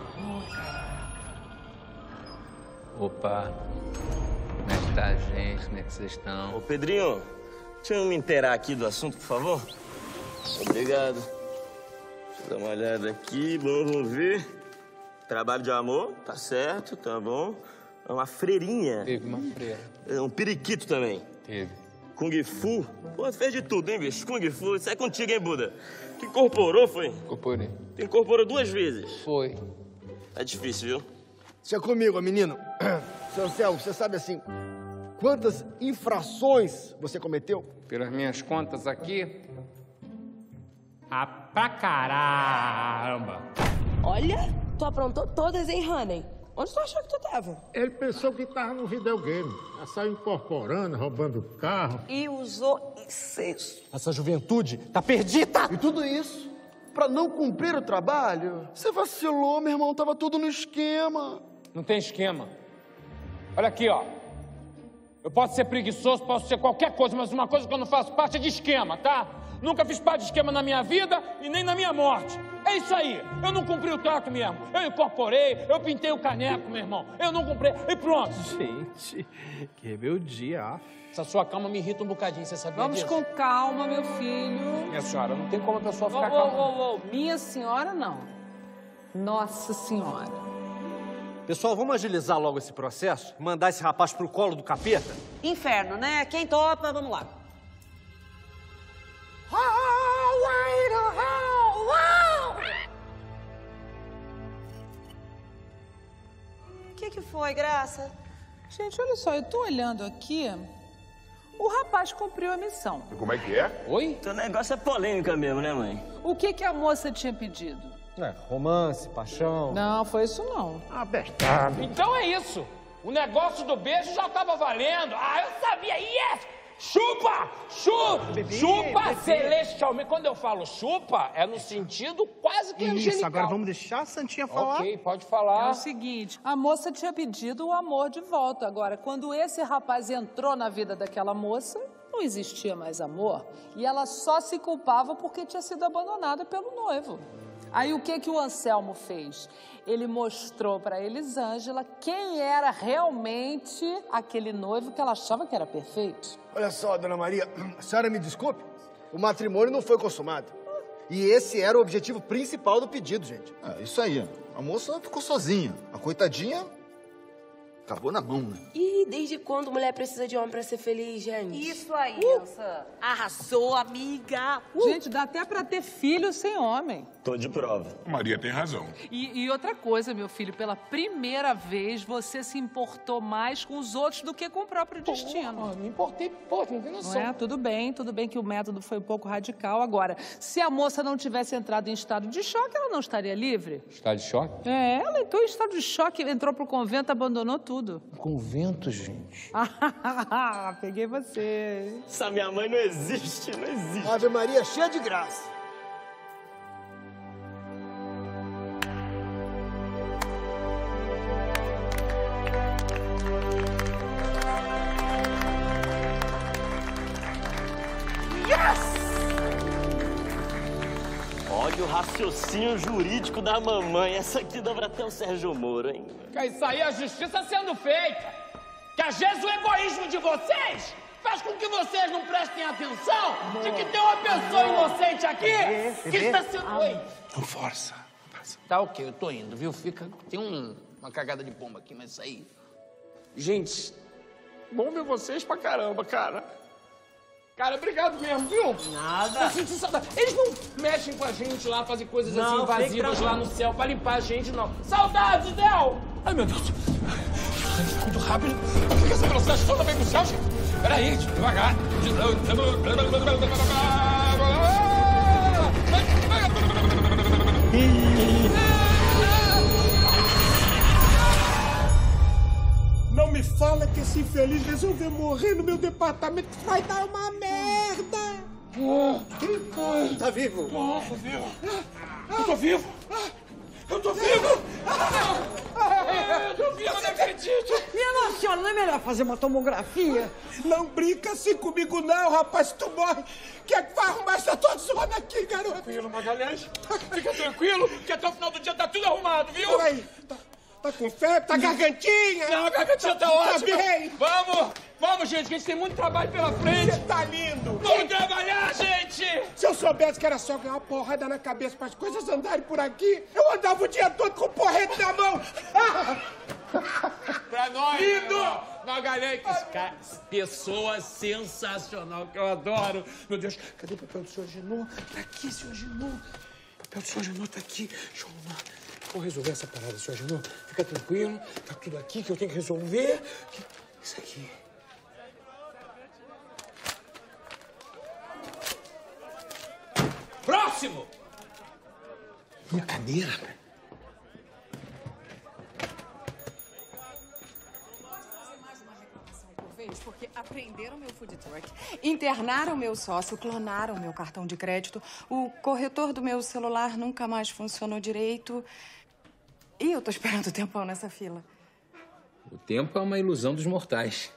Opa, como é que tá, gente? Como é que vocês estão? Ô, Pedrinho, deixa eu me inteirar aqui do assunto, por favor. Obrigado. Deixa eu dar uma olhada aqui, vamos ver. Trabalho de amor, tá certo, tá bom. É uma freirinha. Teve uma freira. É um periquito também. Teve. Kung Fu. Pô, fez de tudo, hein, bicho? Kung Fu, isso é contigo, hein, Buda? Que incorporou, foi? Incorporei. Tu incorporou 2 vezes. Foi. Tá difícil, viu? Deixa comigo, menino. Seu Anselmo, você sabe assim, quantas infrações você cometeu? Pelas minhas contas aqui... pra caramba! Olha, tu aprontou todas, hein, Honey? Onde tu achou que tu tava? Ele pensou que tava no videogame. Já saiu incorporando, roubando carro. E usou incesto. Essa juventude tá perdida! E tudo isso pra não cumprir o trabalho? Você vacilou, meu irmão, tava tudo no esquema. Não tem esquema. Olha aqui, ó. Eu posso ser preguiçoso, posso ser qualquer coisa, mas uma coisa que eu não faço parte é de esquema, tá? Nunca fiz parte de esquema na minha vida e nem na minha morte. É isso aí. Eu não cumpri o trato mesmo. Eu incorporei, eu pintei o caneco, meu irmão. Eu não cumpri e pronto. Gente, que rebeldia. Essa sua calma me irrita um bocadinho, você sabia Vamos disso? com calma, meu filho. Minha senhora, não tem como a pessoa ficar calma. Minha senhora, não. Nossa Senhora. Pessoal, vamos agilizar logo esse processo? Mandar esse rapaz pro colo do capeta? Inferno, né? Quem topa, vamos lá. O que foi, Graça? Gente, olha só, eu tô olhando aqui. O rapaz cumpriu a missão. Como é que é? Oi? Teu negócio é polêmica mesmo, né, mãe? O que a moça tinha pedido? Romance, paixão. Não, foi isso não. Ah, bestado. Então é isso. O negócio do beijo já tava valendo. Ah, eu sabia. Yes! Chupa! Chupa celestialmente. Quando eu falo chupa, é no sentido quase que angelical. Isso, agora vamos deixar a Santinha falar. Ok, pode falar. É o seguinte, a moça tinha pedido o amor de volta. Agora, quando esse rapaz entrou na vida daquela moça, não existia mais amor. E ela só se culpava porque tinha sido abandonada pelo noivo. Aí o que o Anselmo fez? Ele mostrou para Elisângela quem era realmente aquele noivo que ela achava que era perfeito. Olha só, dona Maria, a senhora me desculpe, o matrimônio não foi consumado. E esse era o objetivo principal do pedido, gente. Isso aí, a moça ficou sozinha. A coitadinha acabou na mão, né? E desde quando mulher precisa de homem pra ser feliz, gente? Isso aí, Elsa. Arrasou, amiga. Gente, dá até pra ter filho sem homem. Tô de prova. Maria tem razão. E outra coisa, meu filho, pela primeira vez você se importou mais com os outros do que com o próprio destino. Me importei, pô, não tem noção. Não é? Tudo bem que o método foi um pouco radical. Agora, se a moça não tivesse entrado em estado de choque, ela não estaria livre? Estado de choque? É, ela entrou em estado de choque, entrou pro convento, abandonou tudo. Convento, gente. Peguei você. Essa minha mãe não existe, não existe. Ave Maria cheia de graça. Olha o raciocínio jurídico da mamãe. Essa aqui dá pra até o Sérgio Moro, hein? Que isso aí é a justiça sendo feita. Que às vezes o egoísmo de vocês faz com que vocês não prestem atenção de que tem uma pessoa inocente aqui que está sendo... Oi. Não força. Tá ok, eu tô indo, viu? Tem uma cagada de pomba aqui, mas isso aí... Gente, bom ver vocês pra caramba, cara. Cara, obrigado mesmo, viu? Nada. Eu senti saudade. Eles não mexem com a gente lá, fazem coisas assim invasivas lá no céu pra limpar a gente, não. Saudades, Del! Ai, meu Deus. Muito rápido. Por que essa velocidade toda vem pro céu, gente? Peraí, devagar. Não me fala que esse infeliz resolveu morrer no meu departamento. Vai dar uma merda. Tá vivo? Tô vivo. Eu tô vivo. Eu tô vivo. Eu tô vivo, não acredito. Minha nossa senhora, não é melhor fazer uma tomografia? Não brinca assim comigo não, rapaz. Se tu morre, quem é que vai arrumar essa tua zona aqui, garoto? Tranquilo, Magalhães. Fica tranquilo, que até o final do dia tá tudo arrumado, viu? Peraí, tá com febre? Tá gargantinha? Não, a gargantinha tá ótima. Tá bem. Vamos, gente, que a gente tem muito trabalho pela frente. Você tá lindo. Vamos trabalhar, gente. Se eu soubesse que era só ganhar uma porrada na cabeça para as coisas andarem por aqui, eu andava o dia todo com o porrete na mão. Pra nós. Lindo. Magalhães, cara, pessoa sensacional, que eu adoro. Meu Deus, cadê o papel do senhor Genô? Tá aqui, senhor Genô. O papel do senhor Genô tá aqui. Deixa eu arrumar. Vou resolver essa parada, senhor Genô. Fica tranquilo, tá tudo aqui que eu tenho que resolver. Isso aqui. Próximo! Minha cadeira. Porque apreenderam meu food truck, internaram meu sócio, clonaram meu cartão de crédito, o corretor do meu celular nunca mais funcionou direito. E eu tô esperando o tempão nessa fila. O tempo é uma ilusão dos mortais.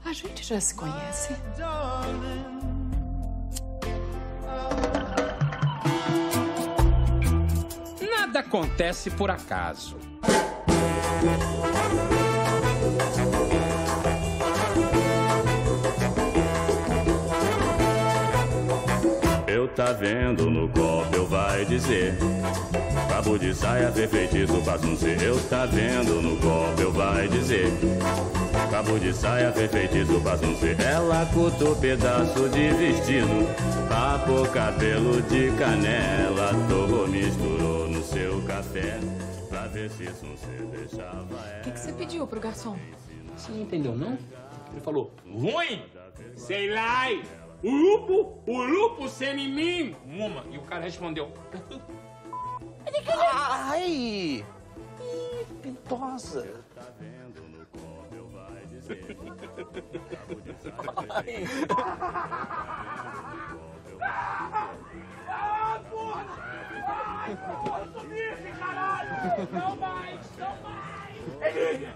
A gente já se conhece. Nada acontece por acaso. Eu tá vendo no copo, eu vai dizer. Cabo de saia, feitiço, faz um ser. Eu tá vendo no copo, eu vai dizer. Cabo de saia, feitiço, faz um ser. Ela cortou pedaço de vestido, papou cabelo de canela, torrou, misturou no seu café, pra ver se isso você deixava ela. O que você pediu pro garçom? Você não entendeu, não? Ele falou, ruim, sei lá, urupo, sem mim, uma. E o cara respondeu... Ai! Pintosa. Ah, porra! Ai, porra, sumiu, caralho! Não mais! Ele!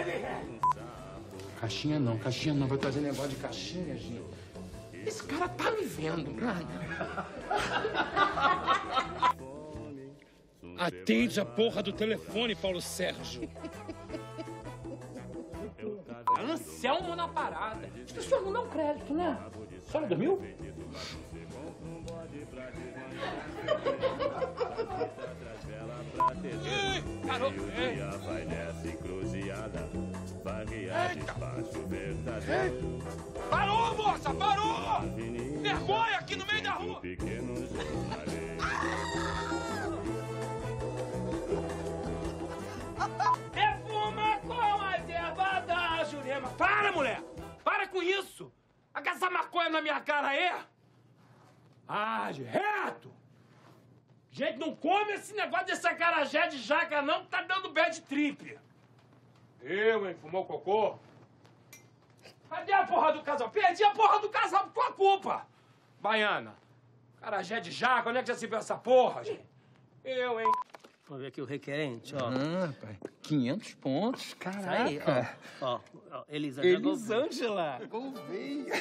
Caixinha não, vai trazer negócio de caixinha, gente. Esse cara tá me vendo, mano. Atende a porra do telefone, Paulo Sérgio. Anselmo na parada. As pessoas não dão crédito, né? A senhora dormiu? Parou! Vai nessa encruzilhada, vai guiar despacho verdadeiro. Parou, moça! Parou! Vergonha aqui no meio da rua! É fuma com as ervas da Jurema. Para, mulher! Para com isso! Agarra essa maconha na minha cara aí! Age reto! Gente, não come esse negócio desse acarajé de jaca, não, que tá dando bad trip. Eu, hein? Fumou cocô? Cadê a porra do casal? Perdi a porra do casal por tua culpa! Baiana, acarajé de jaca, onde é que já se viu essa porra, gente? Eu, hein? Vamos ver aqui o requerente, ó. Ah, rapaz, 500 pontos, caraca. Isso aí, ó, Elisângela. Gouveia.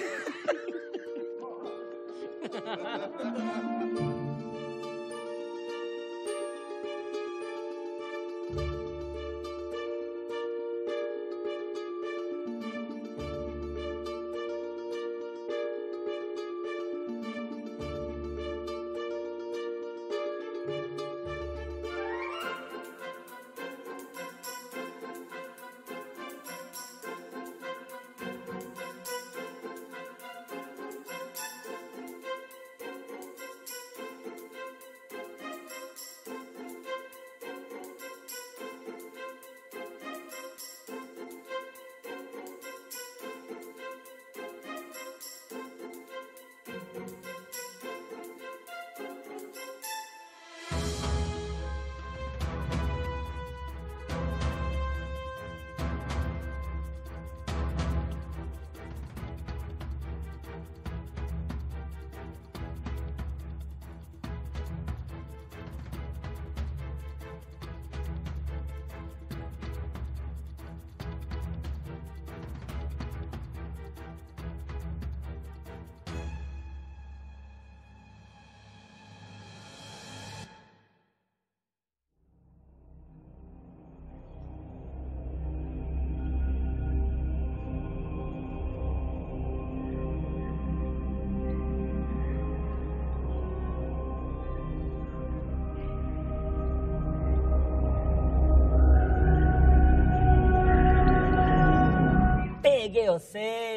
Peguei você!